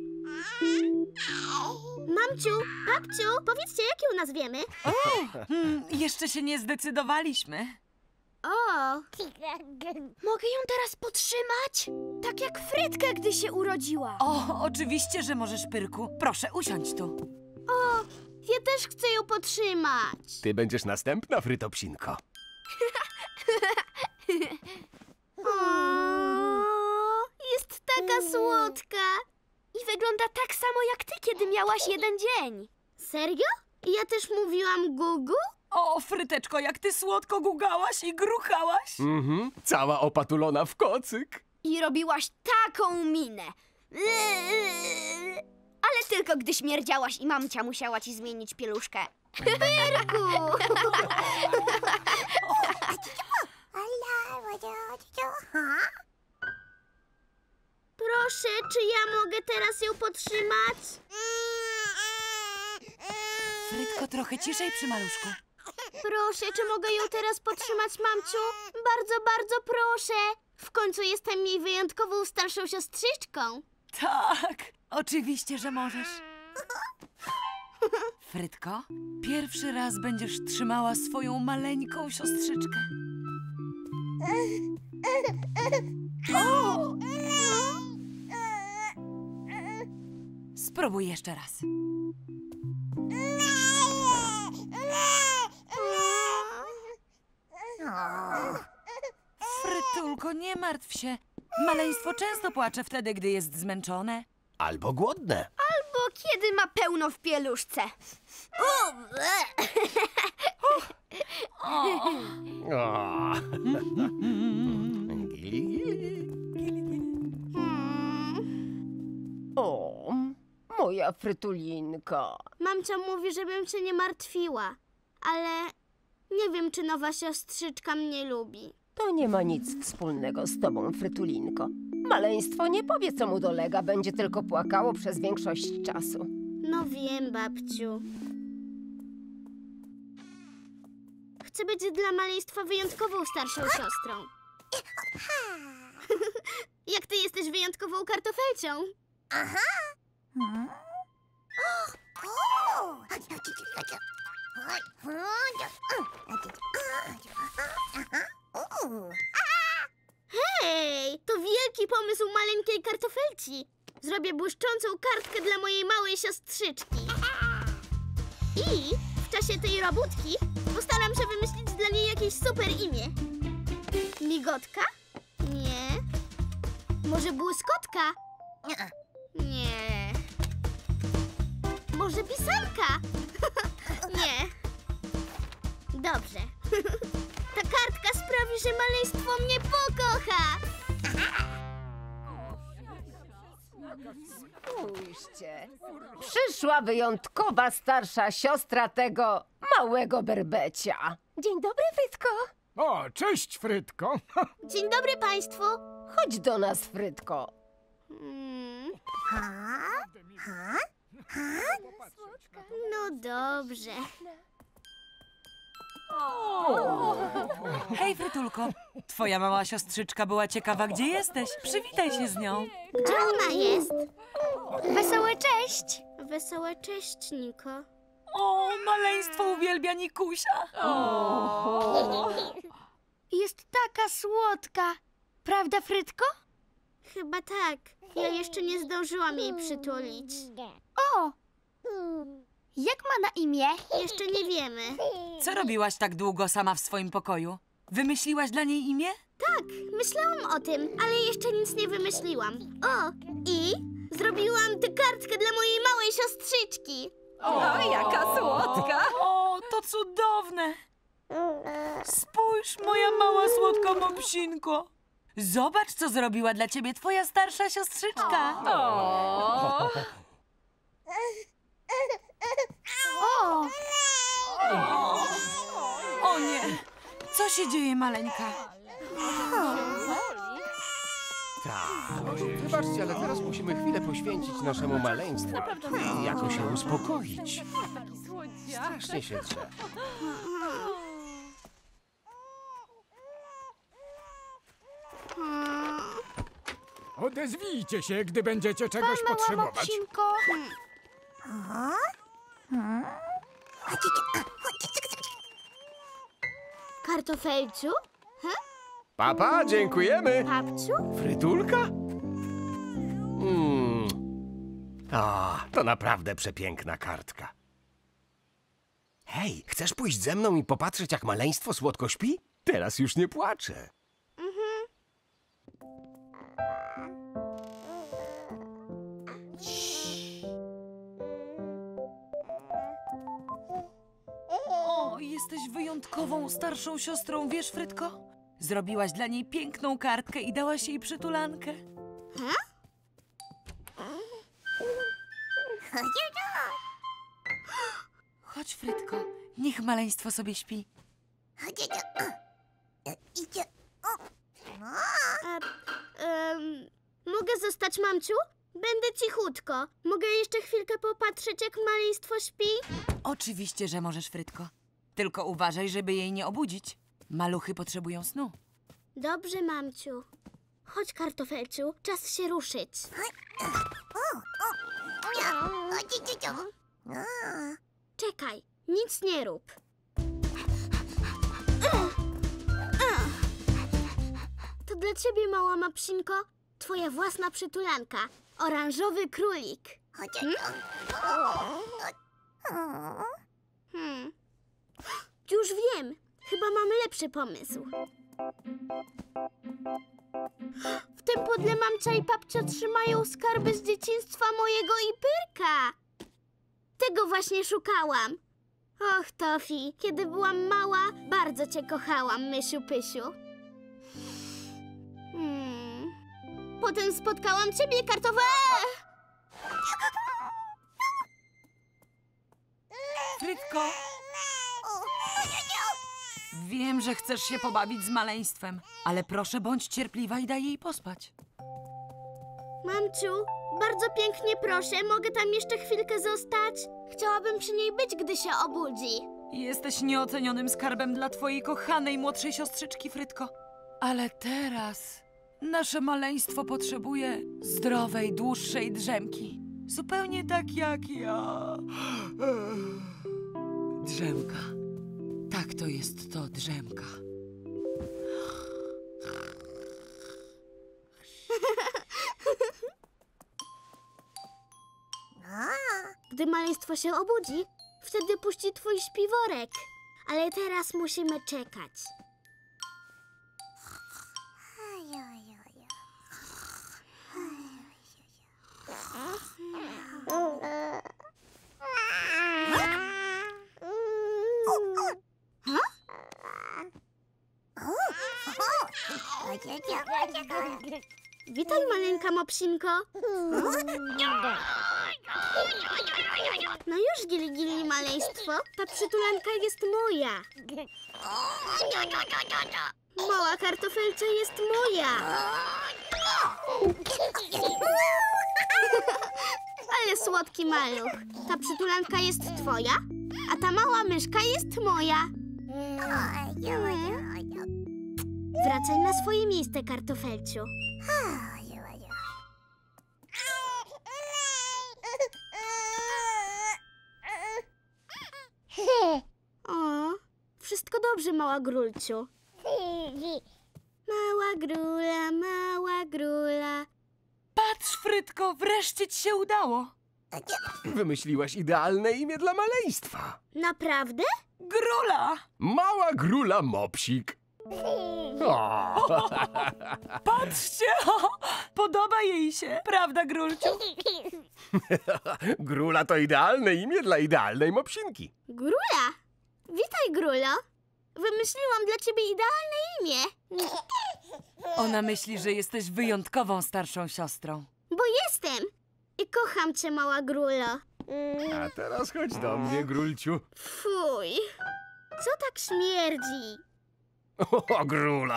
Mamciu, babciu, powiedzcie, jak ją nazwiemy? Jeszcze się nie zdecydowaliśmy. O! Mogę ją teraz podtrzymać? Tak jak Frytkę, gdy się urodziła. O, oczywiście, że możesz, Pyrku. Proszę, usiądź tu. O! Ja też chcę ją podtrzymać. Ty będziesz następna, Frytopsinko. Jest taka słodka. I wygląda tak samo jak ty, kiedy miałaś 1 dzień. Serio? Ja też mówiłam gugu? O, Fryteczko, jak ty słodko gugałaś i gruchałaś. Cała opatulona w kocyk. I robiłaś taką minę. Ale tylko gdy śmierdziałaś i mamcia musiała ci zmienić pieluszkę. Pyrku! Proszę, czy ja mogę teraz ją podtrzymać? Frytko, trochę ciszej przy maluszku. Proszę, czy mogę ją teraz podtrzymać, mamciu? Bardzo, bardzo proszę. W końcu jestem jej wyjątkową starszą siostrzyczką. Tak, oczywiście, że możesz. Frytko, pierwszy raz będziesz trzymała swoją maleńką siostrzyczkę. Spróbuj jeszcze raz. Frytulko, nie martw się. Maleństwo często płacze wtedy, gdy jest zmęczone. Albo głodne. Albo kiedy ma pełno w pieluszce. O. O, moja Frytulinka. Mamcia mówi, żebym się nie martwiła, ale nie wiem, czy nowa siostrzyczka mnie lubi. To nie ma nic wspólnego z tobą, Frytulinko. Maleństwo nie powie, co mu dolega, będzie tylko płakało przez większość czasu. No wiem, babciu. Chcę być dla maleństwa wyjątkową starszą siostrą. Jak ty jesteś wyjątkową kartofelcią. Hej, to wielki pomysł maleńkiej kartofelci. Zrobię błyszczącą kartkę dla mojej małej siostrzyczki. I w czasie tej robótki postaram się wymyślić dla niej jakieś super imię. Migotka? Nie. Może błyskotka? Nie. Może pisanka? Nie. Dobrze. Ta kartka sprawi, że maleństwo mnie pokocha. Spójrzcie. Przyszła wyjątkowa starsza siostra tego małego berbecia. Dzień dobry, Frytko. O, cześć, Frytko. Dzień dobry państwu. Chodź do nas, Frytko. No dobrze. Hej, Frytulko. Twoja mała siostrzyczka była ciekawa, gdzie jesteś. Przywitaj się z nią. Gdzie ona jest? Wesołe cześć! Wesołe cześć, Niko. O, maleństwo uwielbia Nikusia. Jest taka słodka. Prawda, Frytko? Chyba tak. Ja jeszcze nie zdążyłam jej przytulić. O! Jak ma na imię? Jeszcze nie wiemy. Co robiłaś tak długo sama w swoim pokoju? Wymyśliłaś dla niej imię? Tak, myślałam o tym, ale jeszcze nic nie wymyśliłam. O, i zrobiłam tę kartkę dla mojej małej siostrzyczki. O, jaka słodka! O, to cudowne! Spójrz, moja mała słodka mopsinko. Zobacz, co zrobiła dla ciebie twoja starsza siostrzyczka. O! O! O nie! Co się dzieje, maleńka? Tak. Wybaczcie, ale teraz musimy chwilę poświęcić naszemu maleństwu i jakoś się uspokoić. Strasznie się drze. Odezwijcie się, gdy będziecie czegoś Mała potrzebować. mopsinko. Kartofelciu? Papa, dziękujemy. Babciu? Frytulka? To naprawdę przepiękna kartka. Hej, chcesz pójść ze mną i popatrzeć, jak maleństwo słodko śpi? Teraz już nie płacze. O, jesteś wyjątkową starszą siostrą, wiesz, Frytko? Zrobiłaś dla niej piękną kartkę i dałaś jej przytulankę. Chodź, Frytko, niech maleństwo sobie śpi. Mogę zostać, mamciu? Będę cichutko. Mogę jeszcze chwilkę popatrzeć, jak maleństwo śpi? Oczywiście, że możesz, Frytko. Tylko uważaj, żeby jej nie obudzić. Maluchy potrzebują snu. Dobrze, mamciu. Chodź, kartofelciu, czas się ruszyć. Czekaj. Czekaj, nic nie rób. To dla ciebie, mała mopsinko, twoja własna przytulanka. Oranżowy królik. Już wiem. Chyba mamy lepszy pomysł. W tym pudle mamcia i babcia trzymają skarby z dzieciństwa mojego Ipyrka. Tego właśnie szukałam. Och, Tofi, kiedy byłam mała, bardzo cię kochałam, Mysiu Pysiu. Potem spotkałam ciebie, kartowe... Frytko! Wiem, że chcesz się pobawić z maleństwem, ale proszę, bądź cierpliwa i daj jej pospać. Mamciu, bardzo pięknie proszę, mogę tam jeszcze chwilkę zostać? Chciałabym przy niej być, gdy się obudzi. Jesteś nieocenionym skarbem dla twojej kochanej młodszej siostrzyczki, Frytko. Ale teraz nasze maleństwo potrzebuje zdrowej, dłuższej drzemki. Zupełnie tak jak ja. Drzemka. Tak, to jest to, drzemka. Gdy maleństwo się obudzi, wtedy puści twój śpiworek. Ale teraz musimy czekać. Witaj, maleńka mopsinko. No już, Gili maleństwo, ta przytulanka jest moja. Mała kartofelcia jest moja. Ale słodki maluch. Ta przytulanka jest twoja, a ta mała myszka jest moja. Wracaj na swoje miejsce, kartofelciu. O, wszystko dobrze, mała grulciu. Mała grula, mała grula. Patrz, Frytko, wreszcie ci się udało. Wymyśliłaś idealne imię dla maleństwa. Naprawdę? Grula! Mała grula mopsik. O. Patrzcie! Podoba jej się, prawda, Grulciu? Grula to idealne imię dla idealnej mopsinki. Grula? Witaj, Grulo. Wymyśliłam dla ciebie idealne imię. Ona myśli, że jesteś wyjątkową starszą siostrą. Bo jestem. I kocham cię, mała Grulo. A teraz chodź do mnie, Grulciu. Fuj. Co tak śmierdzi? O, Grula.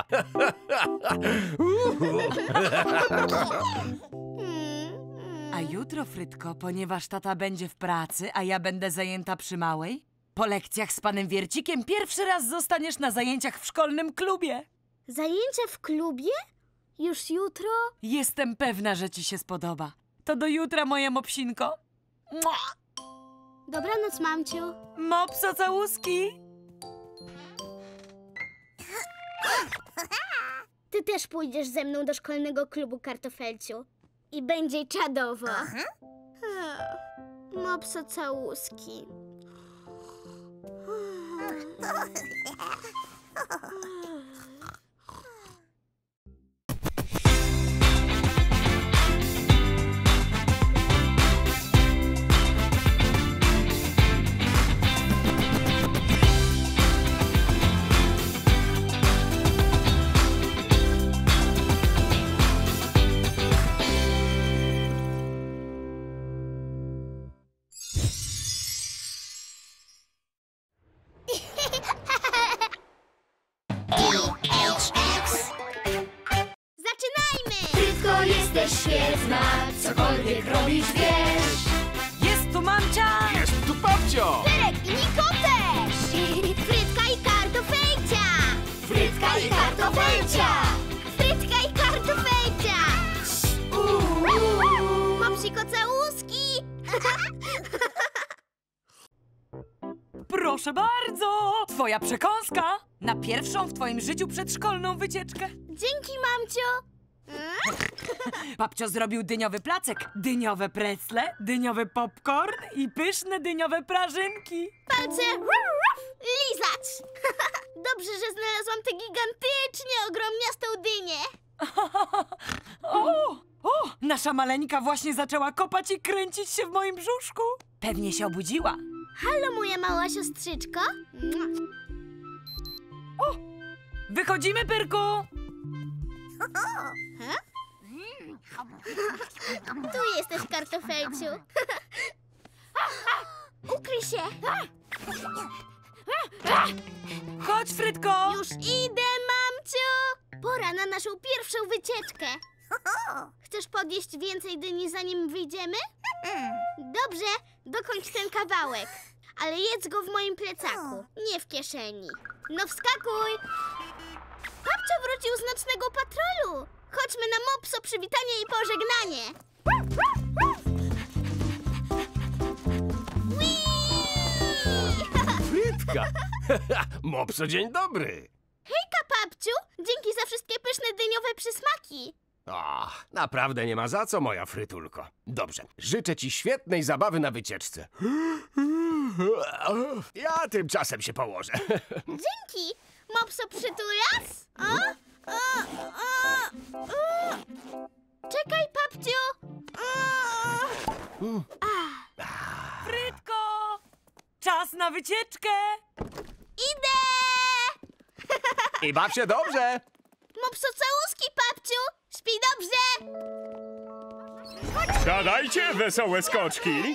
A jutro, Frytko, ponieważ tata będzie w pracy, a ja będę zajęta przy małej, po lekcjach z panem Wiercikiem pierwszy raz zostaniesz na zajęciach w szkolnym klubie. Zajęcia w klubie? Już jutro? Jestem pewna, że ci się spodoba. To do jutra, moja mopsinko. Mua! Dobranoc, mamciu. Mopso całuski. Ty też pójdziesz ze mną do szkolnego klubu, kartofelciu. I będzie czadowo. Mopso całuski. Frytko, jesteś świetna, cokolwiek robisz, wiesz. Jest tu mamcia! Jest tu babcio! Derek i Niko też! Frytka i kartofelcia! Frytka i kartofelcia! Frytka i kartofelcia! Mopsiko całuski! Proszę bardzo! Twoja przekąska na pierwszą w twoim życiu przedszkolną wycieczkę. Dzięki, mamcio. Babcio zrobił dyniowy placek, dyniowe precle, dyniowy popcorn i pyszne dyniowe prażynki. Palce lizać. Dobrze, że znalazłam tę gigantycznie ogromniastą dynię. O, nasza maleńka właśnie zaczęła kopać i kręcić się w moim brzuszku. Pewnie się obudziła. Halo, moja mała siostrzyczko. Wychodzimy, Pyrku! Tu jesteś, kartofelciu. Ukryj się. Chodź, Frytko! Już idę, mamciu. Pora na naszą pierwszą wycieczkę. Chcesz podjeść więcej dyni, zanim wyjdziemy? Dobrze, dokończ ten kawałek. Ale jedz go w moim plecaku, nie w kieszeni. No wskakuj! Babcia wrócił z nocnego patrolu. Chodźmy na Mopso przywitanie i pożegnanie. Frytka! Mopso, dzień dobry! Hejka, babciu! Dzięki za wszystkie pyszne dyniowe przysmaki. O, naprawdę nie ma za co, moja Frytulko. Dobrze, życzę ci świetnej zabawy na wycieczce. Ja tymczasem się położę. Dzięki! Mopso, przytulas? Czekaj, babciu! Frytko! Czas na wycieczkę! Idę! I baw się dobrze! Mopso, całuski, babciu! Śpi dobrze! Siadajcie, wesołe skoczki!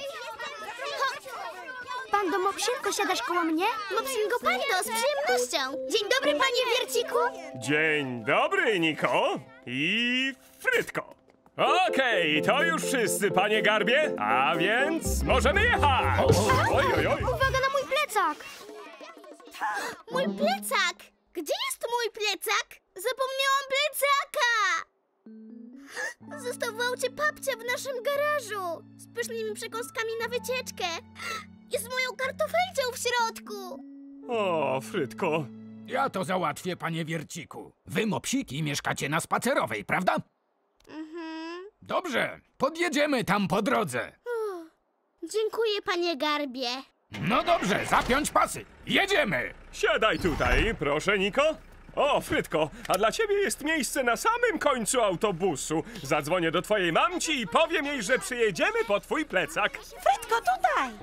Pando Mopsienko, siadasz koło mnie? Mopsingo Pando, z przyjemnością! Dzień dobry, panie Wierciku! Dzień dobry, Niko i Frytko. Okej, to już wszyscy, panie Garbie, a więc możemy jechać! Oj, oj, oj. Uwaga na mój plecak! Mój plecak! Gdzie jest mój plecak? Zapomniałam plecaka! Został w aucie babcia w naszym garażu z pysznymi przekąskami na wycieczkę i z moją kartofelcią w środku. O, Frytko. Ja to załatwię, panie Wierciku. Wy, mopsiki, mieszkacie na Spacerowej, prawda? Dobrze, podjedziemy tam po drodze. Dziękuję, panie Garbie. No dobrze, zapiąć pasy. Jedziemy! Siadaj tutaj, proszę, Niko. O, Frytko, a dla ciebie jest miejsce na samym końcu autobusu. Zadzwonię do twojej mamci i powiem jej, że przyjedziemy po twój plecak. Frytko, tutaj!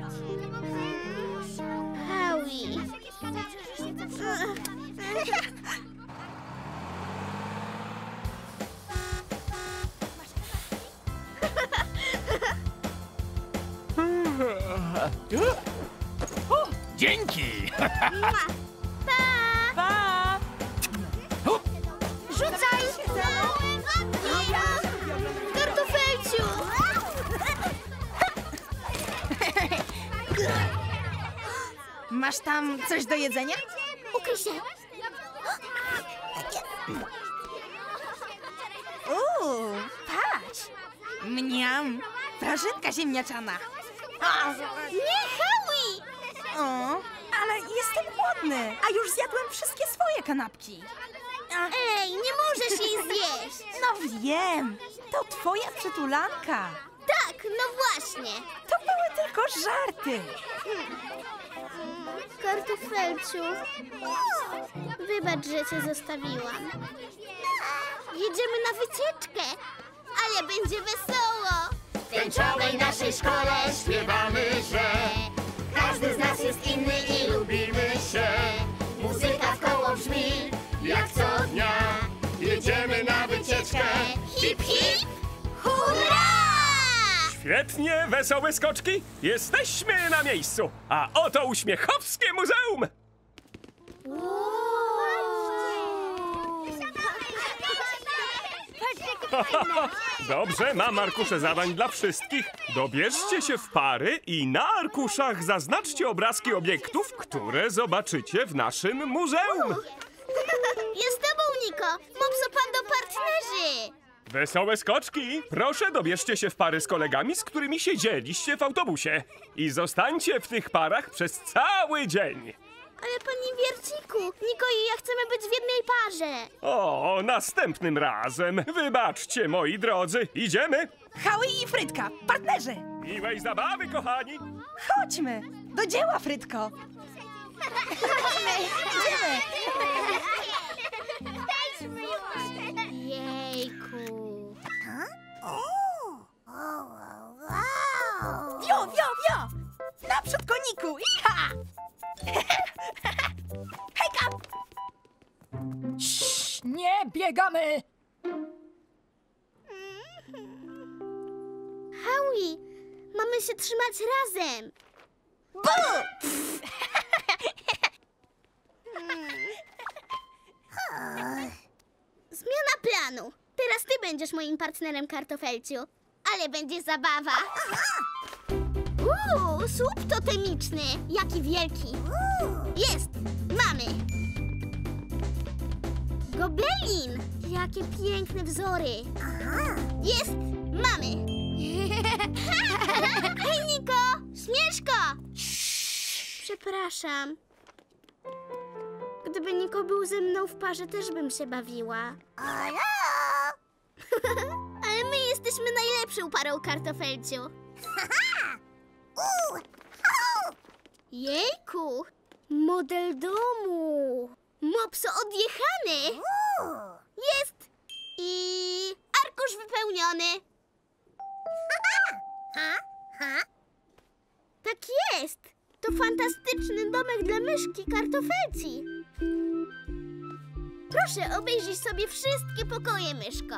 Howie. Dzięki! Pa! Rzucaj! Kartofelciu! Masz tam coś do jedzenia? Ukryj się! Patrz! Mniam! Prażynka ziemniaczana! Nie, Howie! O, ale jestem głodny, a już zjadłem wszystkie swoje kanapki. Ej, nie możesz jej zjeść! No wiem, to twoja przytulanka. Tak, no właśnie! To były tylko żarty. Kartofelciu, wybacz, że cię zostawiłam. Jedziemy na wycieczkę, ale będzie wesoło. W tęczowej naszej szkole śpiewamy, że każdy z nas jest inny i lubimy się. Muzyka w koło brzmi jak co dnia. Jedziemy na wycieczkę. Hip, hip, hurra! Świetnie, wesołe skoczki. Jesteśmy na miejscu. A oto Uśmiechowskie Muzeum. Dobrze, mam arkusze zadań dla wszystkich. Dobierzcie się w pary i na arkuszach zaznaczcie obrazki obiektów, które zobaczycie w naszym muzeum. Jest z tobą, Niko! Mopso Pando partnerzy! Wesołe skoczki! Proszę, dobierzcie się w pary z kolegami, z którymi siedzieliście w autobusie. I zostańcie w tych parach przez cały dzień. Ale panie Wierciku, Niko i ja chcemy być w jednej parze. O, następnym razem. Wybaczcie, moi drodzy. Idziemy? Howie i Frytka, partnerzy! Miłej zabawy, kochani! Chodźmy! Do dzieła, Frytko! Jejku. Wio, wio, wio! Naprzód, koniku! Iha! Hejka! Nie biegamy! Howie, mamy się trzymać razem. Zmiana planu. Teraz ty będziesz moim partnerem, Kartofelciu. Ale będzie zabawa. Słup totemiczny. Jaki wielki. Jest! Mamy! Gobelin! Jakie piękne wzory. Jest! Mamy! Hej, Niko! Śmieszko! Przepraszam. Gdyby Niko był ze mną w parze, też bym się bawiła. Ale my jesteśmy najlepszą parą, Kartofelciu. Jejku! Model domu! Mopso odjechany! Jest! I arkusz wypełniony. Tak jest! To fantastyczny domek dla myszki, Kartofelci. Proszę, obejrzyj sobie wszystkie pokoje, myszko.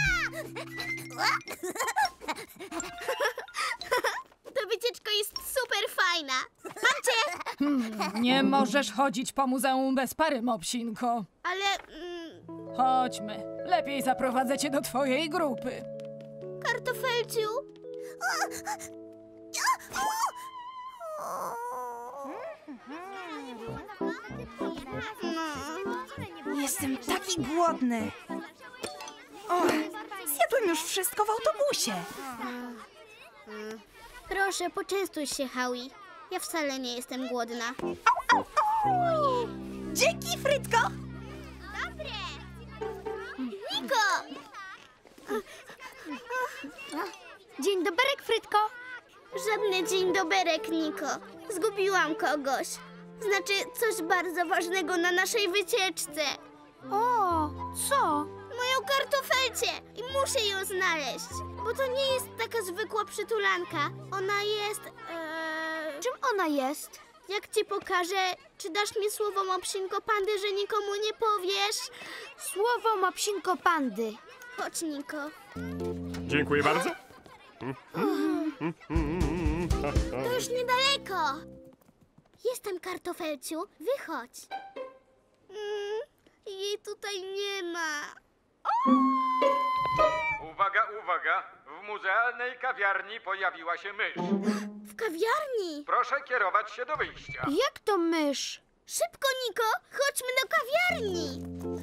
Ta wycieczka jest super fajna. Mam cię! Nie możesz chodzić po muzeum bez pary, Mopsinko. Ale... Chodźmy. Lepiej zaprowadzę cię do twojej grupy. Kartofelciu? Jestem taki głodny. O, zjadłem już wszystko w autobusie. Proszę, poczęstuj się, Howie. Ja wcale nie jestem głodna. Dzięki, Frytko! Dobre! Niko! Dzień doberek, Frytko. Żadny dzień doberek, Niko. Zgubiłam kogoś. Znaczy, coś bardzo ważnego na naszej wycieczce. O, co? Moją Kartofelcię i muszę ją znaleźć. Bo to nie jest taka zwykła przytulanka. Ona jest... Czym ona jest? Jak ci pokażę, czy dasz mi słowo, Mopsinko Pandy, że nikomu nie powiesz? Słowo Mopsinko Pandy. Chodź, Niko. Dziękuję bardzo. To już niedaleko. Jestem, Kartofelciu. Wychodź. Jej tutaj nie ma. Uwaga, uwaga! W muzealnej kawiarni pojawiła się mysz. W kawiarni. Proszę kierować się do wyjścia. Jak to mysz? Szybko, Niko. Chodźmy do kawiarni.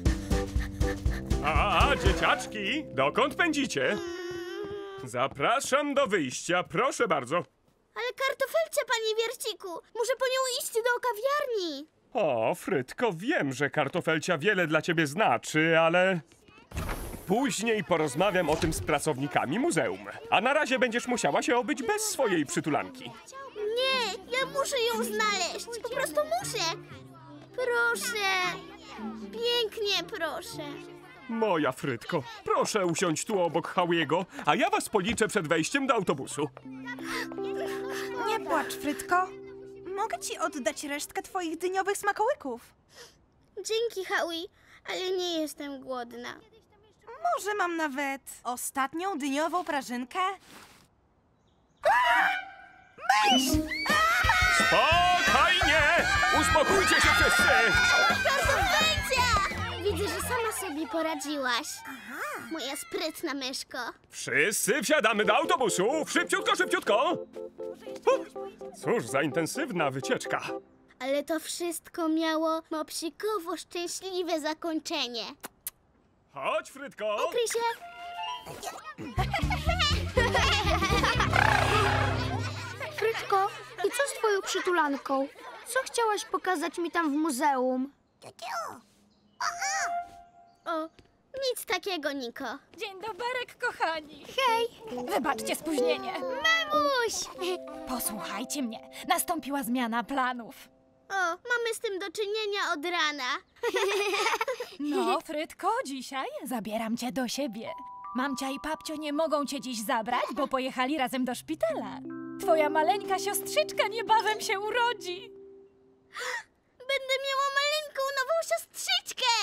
A, dzieciaczki, dokąd pędzicie? Zapraszam do wyjścia, proszę bardzo. Ale Kartofelcia, panie Wierciku. Muszę po nią iść do kawiarni. O, Frytko, wiem, że Kartofelcia wiele dla ciebie znaczy, ale... Później porozmawiam o tym z pracownikami muzeum. A na razie będziesz musiała się obyć bez swojej przytulanki. Nie, ja muszę ją znaleźć. Po prostu muszę. Proszę. Pięknie proszę. Moja Frytko, proszę usiąść tu obok Howiego, a ja was policzę przed wejściem do autobusu. Nie płacz, Frytko. Mogę ci oddać resztkę twoich dyniowych smakołyków. Dzięki, Howie, ale nie jestem głodna. Może mam nawet ostatnią dyniową prażynkę? Spokojnie! Uspokójcie się wszyscy! Kartofelcia! Widzę, że sama sobie poradziłaś. Moja sprytna myszko. Wszyscy wsiadamy do autobusu! Szybciutko, szybciutko! Cóż za intensywna wycieczka. Ale to wszystko miało mopsikowo szczęśliwe zakończenie. Chodź, Frytko! Ukryj się. Frytko, i co z twoją przytulanką? Co chciałaś pokazać mi tam w muzeum? O, nic takiego, Niko. Dzień doberek, kochani. Hej! Wybaczcie spóźnienie. Mamuś! Posłuchajcie mnie. Nastąpiła zmiana planów. O, mamy z tym do czynienia od rana. No, Frytko, dzisiaj zabieram cię do siebie. Mamcia i papcio nie mogą cię dziś zabrać, bo pojechali razem do szpitala. Twoja maleńka siostrzyczka niebawem się urodzi. Będę miała maleńką nową siostrzyczkę!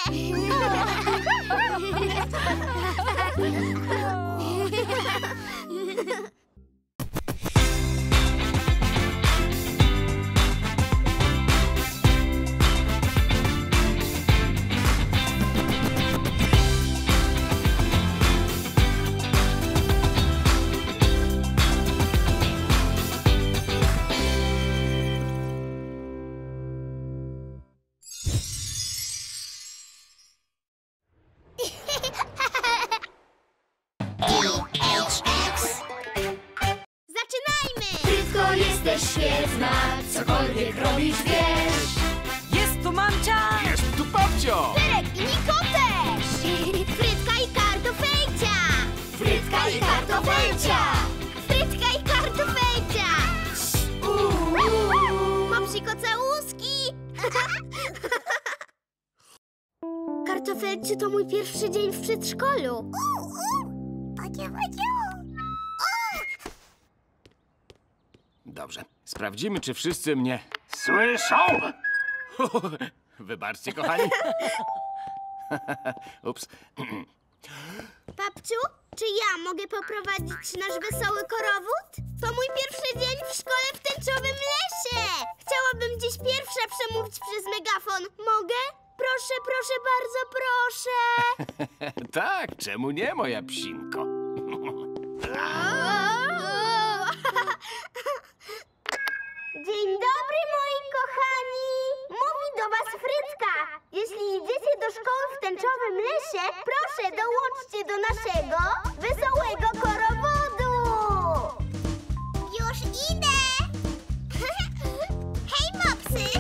Zaczynajmy! Frytko, jesteś świetna, cokolwiek robić wiesz. Jest tu mamcia! Jest tu babcio! Derek i Niko też! Frytka i kartofelcia! Frytka i kartofelcia! Frytka i kartofelcia! Mopsiko całuski! Kartofelciu, to mój pierwszy dzień w przedszkolu. Dobrze, sprawdzimy, czy wszyscy mnie słyszą. Wybaczcie, kochani. Ups. Babciu, czy ja mogę poprowadzić nasz wesoły korowód? To mój pierwszy dzień w szkole w tęczowym lesie! Chciałabym dziś pierwsza przemówić przez megafon. Mogę? Proszę, proszę, bardzo proszę! Tak, czemu nie, moja psinko? Dzień dobry, moi kochani! Mówi do was Frytka! Jeśli idziecie do szkoły w tęczowym lesie, proszę dołączcie do naszego wesołego korowodu! Już idę! Hej, mopsy!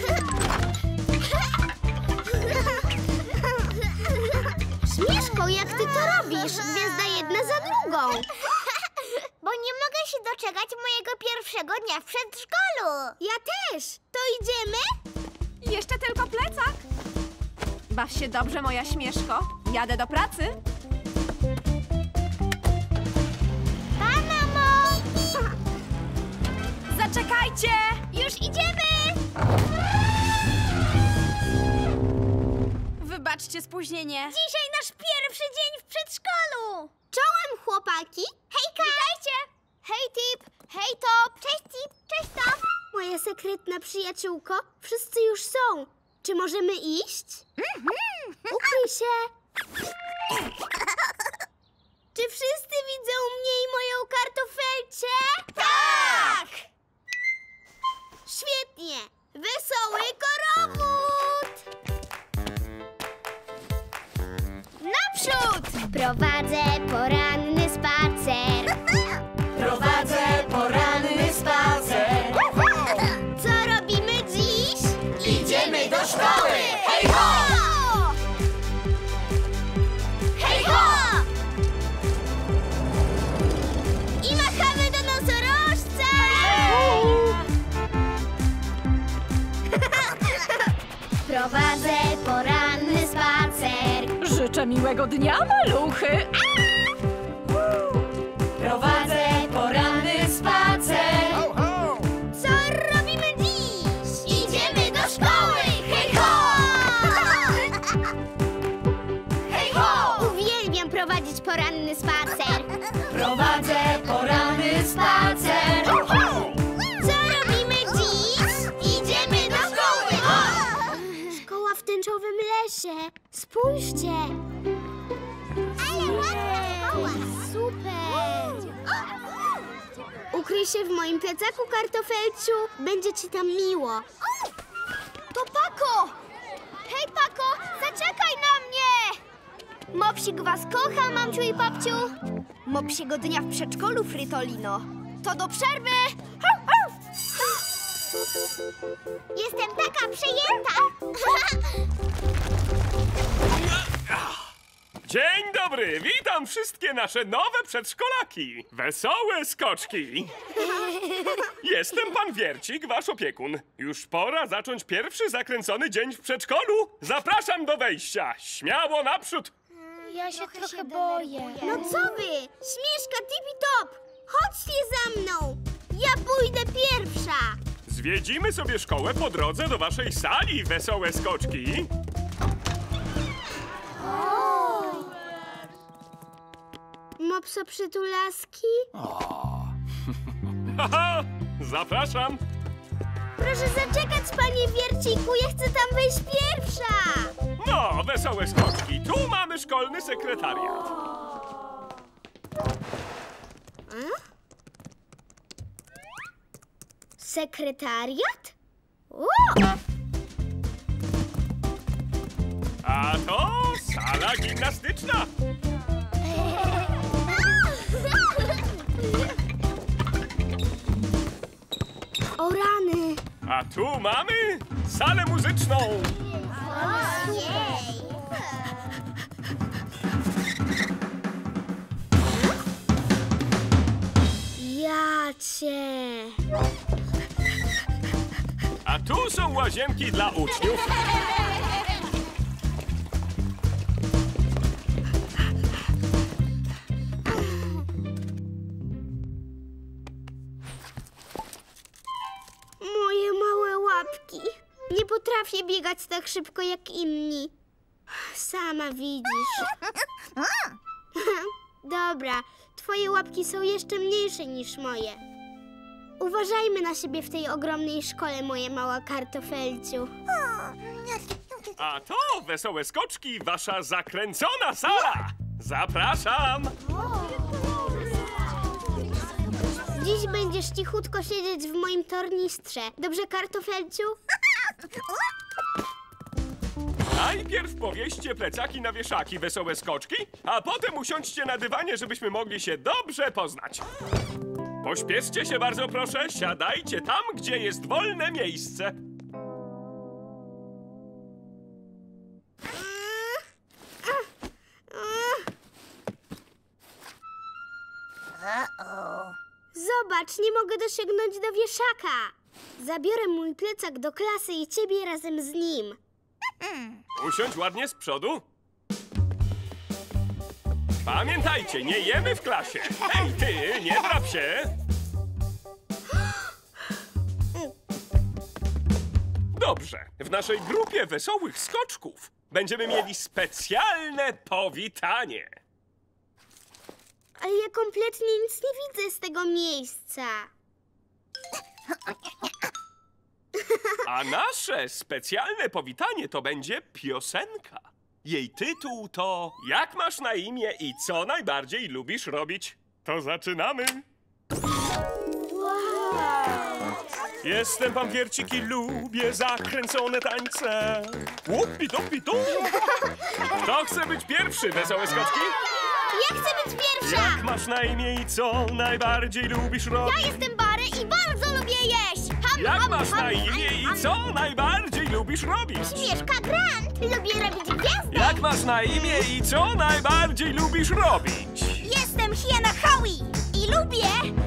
Śmieszko, jak ty to robisz? Gwiazda jedna za drugą! Bo nie mogę się doczekać mojego pierwszego dnia w przedszkolu. Ja też. To idziemy? Jeszcze tylko plecak. Baw się dobrze, moja Śmieszko. Jadę do pracy. Pa, mamo! Zaczekajcie! Już idziemy! Wybaczcie spóźnienie. Dzisiaj nasz pierwszy dzień w przedszkolu. Czołem, chłopaki. Hejka! Witajcie! Hej, Tip! Hej, Top! Cześć, Tip! Cześć, Top! Moja sekretna przyjaciółko, wszyscy już są. Czy możemy iść? Ukryj się! Czy wszyscy widzą mnie i moją kartofelcię? Tak! Świetnie! Wesoły korowód! Naprzód! Prowadzę poranny spacer. Prowadzę poranny spacer. Co robimy dziś? Idziemy do szkoły! Hej ho! Hej ho! I machamy do nosorożca! Prowadzę poranny spacer. Życzę miłego dnia, maluchy! Prowadzę poranny spacer. Ho, ho! Co robimy dziś? Idziemy do szkoły! Hej ho! Hej ho! Uwielbiam prowadzić poranny spacer. Prowadzę poranny spacer. Co robimy dziś? Idziemy do szkoły! Szkoła w tęczowym lesie. Spójrzcie! Ale ładna szkoła! Super! Ukryj się w moim plecaku, kartofelciu. Będzie ci tam miło. To Pako! Hej, Pako! Zaczekaj na mnie! Mopsik was kocha, mamciu i papciu. Mopsiego dnia w przedszkolu, Frytolino. To do przerwy! Jestem taka przejęta! Dzień dobry, witam wszystkie nasze nowe przedszkolaki. Wesołe skoczki. Jestem pan Wiercik, wasz opiekun. Już pora zacząć pierwszy zakręcony dzień w przedszkolu. Zapraszam do wejścia. Śmiało naprzód. Ja się trochę boję. No co wy? Śmieszka tipi-top! Chodźcie za mną! Ja pójdę pierwsza! Zwiedzimy sobie szkołę po drodze do waszej sali, wesołe skoczki. Mopso przytulaski? Haha, zapraszam. Proszę zaczekać, panie Wierciku, ja chcę tam wejść pierwsza! No, wesołe skoczki, tu mamy szkolny sekretariat. Sekretariat? O! A to sala gimnastyczna. O rany! A tu mamy salę muzyczną. Ojej! Ja cię! A tu są łazienki dla uczniów. Moje małe łapki. Nie potrafię biegać tak szybko jak inni. Sama widzisz. Dobra, twoje łapki są jeszcze mniejsze niż moje. Uważajmy na siebie w tej ogromnej szkole, moja mała kartofelciu. A to, wesołe skoczki, wasza zakręcona sala. Zapraszam. Dziś będziesz cichutko siedzieć w moim tornistrze. Dobrze, kartofelciu? Najpierw powieście plecaki na wieszaki, wesołe skoczki, a potem usiądźcie na dywanie, żebyśmy mogli się dobrze poznać. Pośpieszcie się bardzo, proszę. Siadajcie tam, gdzie jest wolne miejsce. Zobacz, nie mogę dosięgnąć do wieszaka. Zabiorę mój plecak do klasy i ciebie razem z nim. Usiądź ładnie z przodu. Pamiętajcie, nie jemy w klasie. Hej, ty, nie drap się. Dobrze, w naszej grupie wesołych skoczków będziemy mieli specjalne powitanie. Ale ja kompletnie nic nie widzę z tego miejsca. A nasze specjalne powitanie to będzie piosenka. Jej tytuł to Jak masz na imię i co najbardziej lubisz robić? To zaczynamy. Jestem pan Wiercik i lubię zakręcone tańce. Łupi-dupi-du. Kto chce być pierwszy, wesołe skoczki? Ja chcę być pierwsza! Jak masz na imię i co najbardziej lubisz robić? Ja jestem Bary i bardzo lubię jeść! Jak masz na imię i co najbardziej lubisz robić? Śmieszka Grant! Lubię robić gwiazdy! Jak masz na imię i co najbardziej lubisz robić? Jestem hiena Howie i lubię...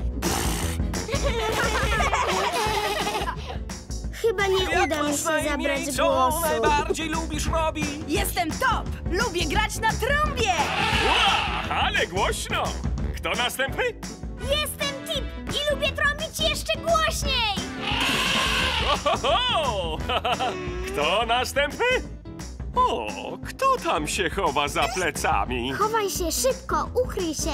Chyba nie uda mi się zabrać Co głosu. najbardziej lubisz robić? Jestem top! Lubię grać na trąbie! Ła, ale głośno! Kto następny? Jestem Tip i lubię trąbić jeszcze głośniej! Ohoho! Kto następny? O, kto tam się chowa za plecami? Chowaj się szybko, ukryj się!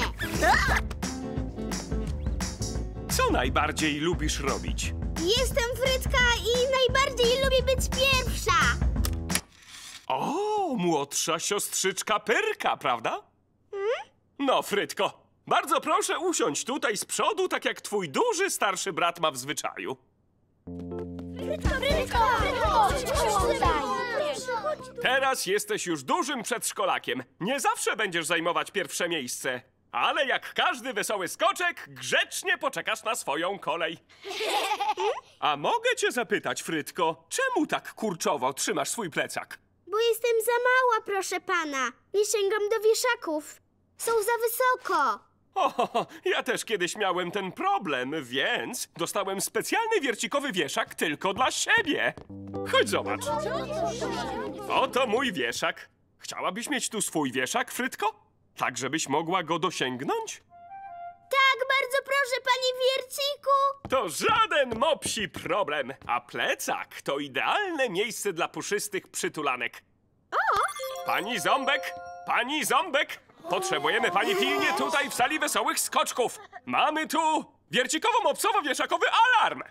Co najbardziej lubisz robić? Jestem Frytka i najbardziej lubię być pierwsza! O, młodsza siostrzyczka Pyrka, prawda? No, Frytko, bardzo proszę usiądź tutaj z przodu, tak jak twój duży, starszy brat ma w zwyczaju. Frytko, chodź tutaj! Teraz jesteś już dużym przedszkolakiem. Nie zawsze będziesz zajmować pierwsze miejsce. Ale jak każdy wesoły skoczek, grzecznie poczekasz na swoją kolej. A mogę cię zapytać, Frytko, czemu tak kurczowo trzymasz swój plecak? Bo jestem za mała, proszę pana. Nie sięgam do wieszaków. Są za wysoko. O, ja też kiedyś miałem ten problem, więc dostałem specjalny wiercikowy wieszak tylko dla siebie. Chodź zobacz. Oto mój wieszak. Chciałabyś mieć tu swój wieszak, Frytko? Tak, żebyś mogła go dosięgnąć? Tak, bardzo proszę, panie wierciku. To żaden mopsi problem, a plecak to idealne miejsce dla puszystych przytulanek. Pani Ząbek! Pani Ząbek! Potrzebujemy pani pilnie tutaj w sali wesołych skoczków. Mamy tu wiercikowo-mopsowo-wieszakowy alarm!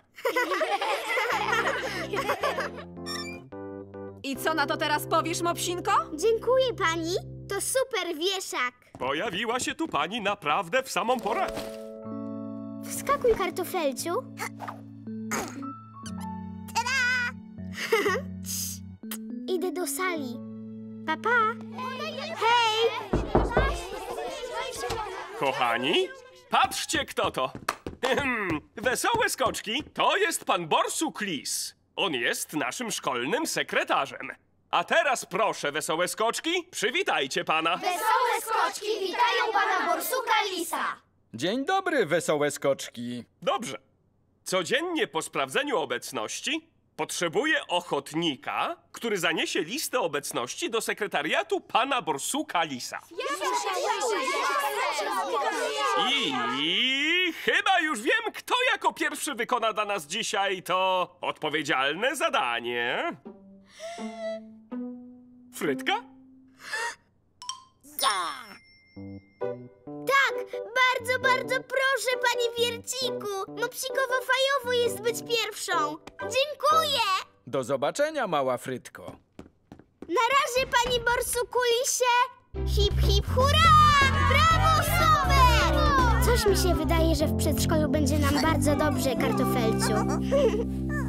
I co na to teraz powiesz, Mopsinko? Dziękuję pani. To super wieszak. Pojawiła się tu pani naprawdę w samą porę. Wskakuj, kartofelciu. Idę do sali. Papa. Hej! Kochani, patrzcie kto to. Wesołe skoczki to jest pan Borsuk Lis. On jest naszym szkolnym sekretarzem. A teraz proszę, wesołe skoczki, przywitajcie pana. Wesołe skoczki witają pana Borsuka Lisa. Dzień dobry, wesołe skoczki. Dobrze. Codziennie po sprawdzeniu obecności potrzebuję ochotnika, który zaniesie listę obecności do sekretariatu pana Borsuka Lisa. I chyba już wiem, kto jako pierwszy wykona dla nas dzisiaj to odpowiedzialne zadanie. Frytka? Tak, bardzo, bardzo proszę, panie wierciku. Mopsikowo-fajowo jest być pierwszą. Dziękuję. Do zobaczenia, mała Frytko. Na razie, pani Borsuku Lisie. Hip, hip, hurra! Brawo, super! Coś mi się wydaje, że w przedszkolu będzie nam bardzo dobrze, kartofelciu.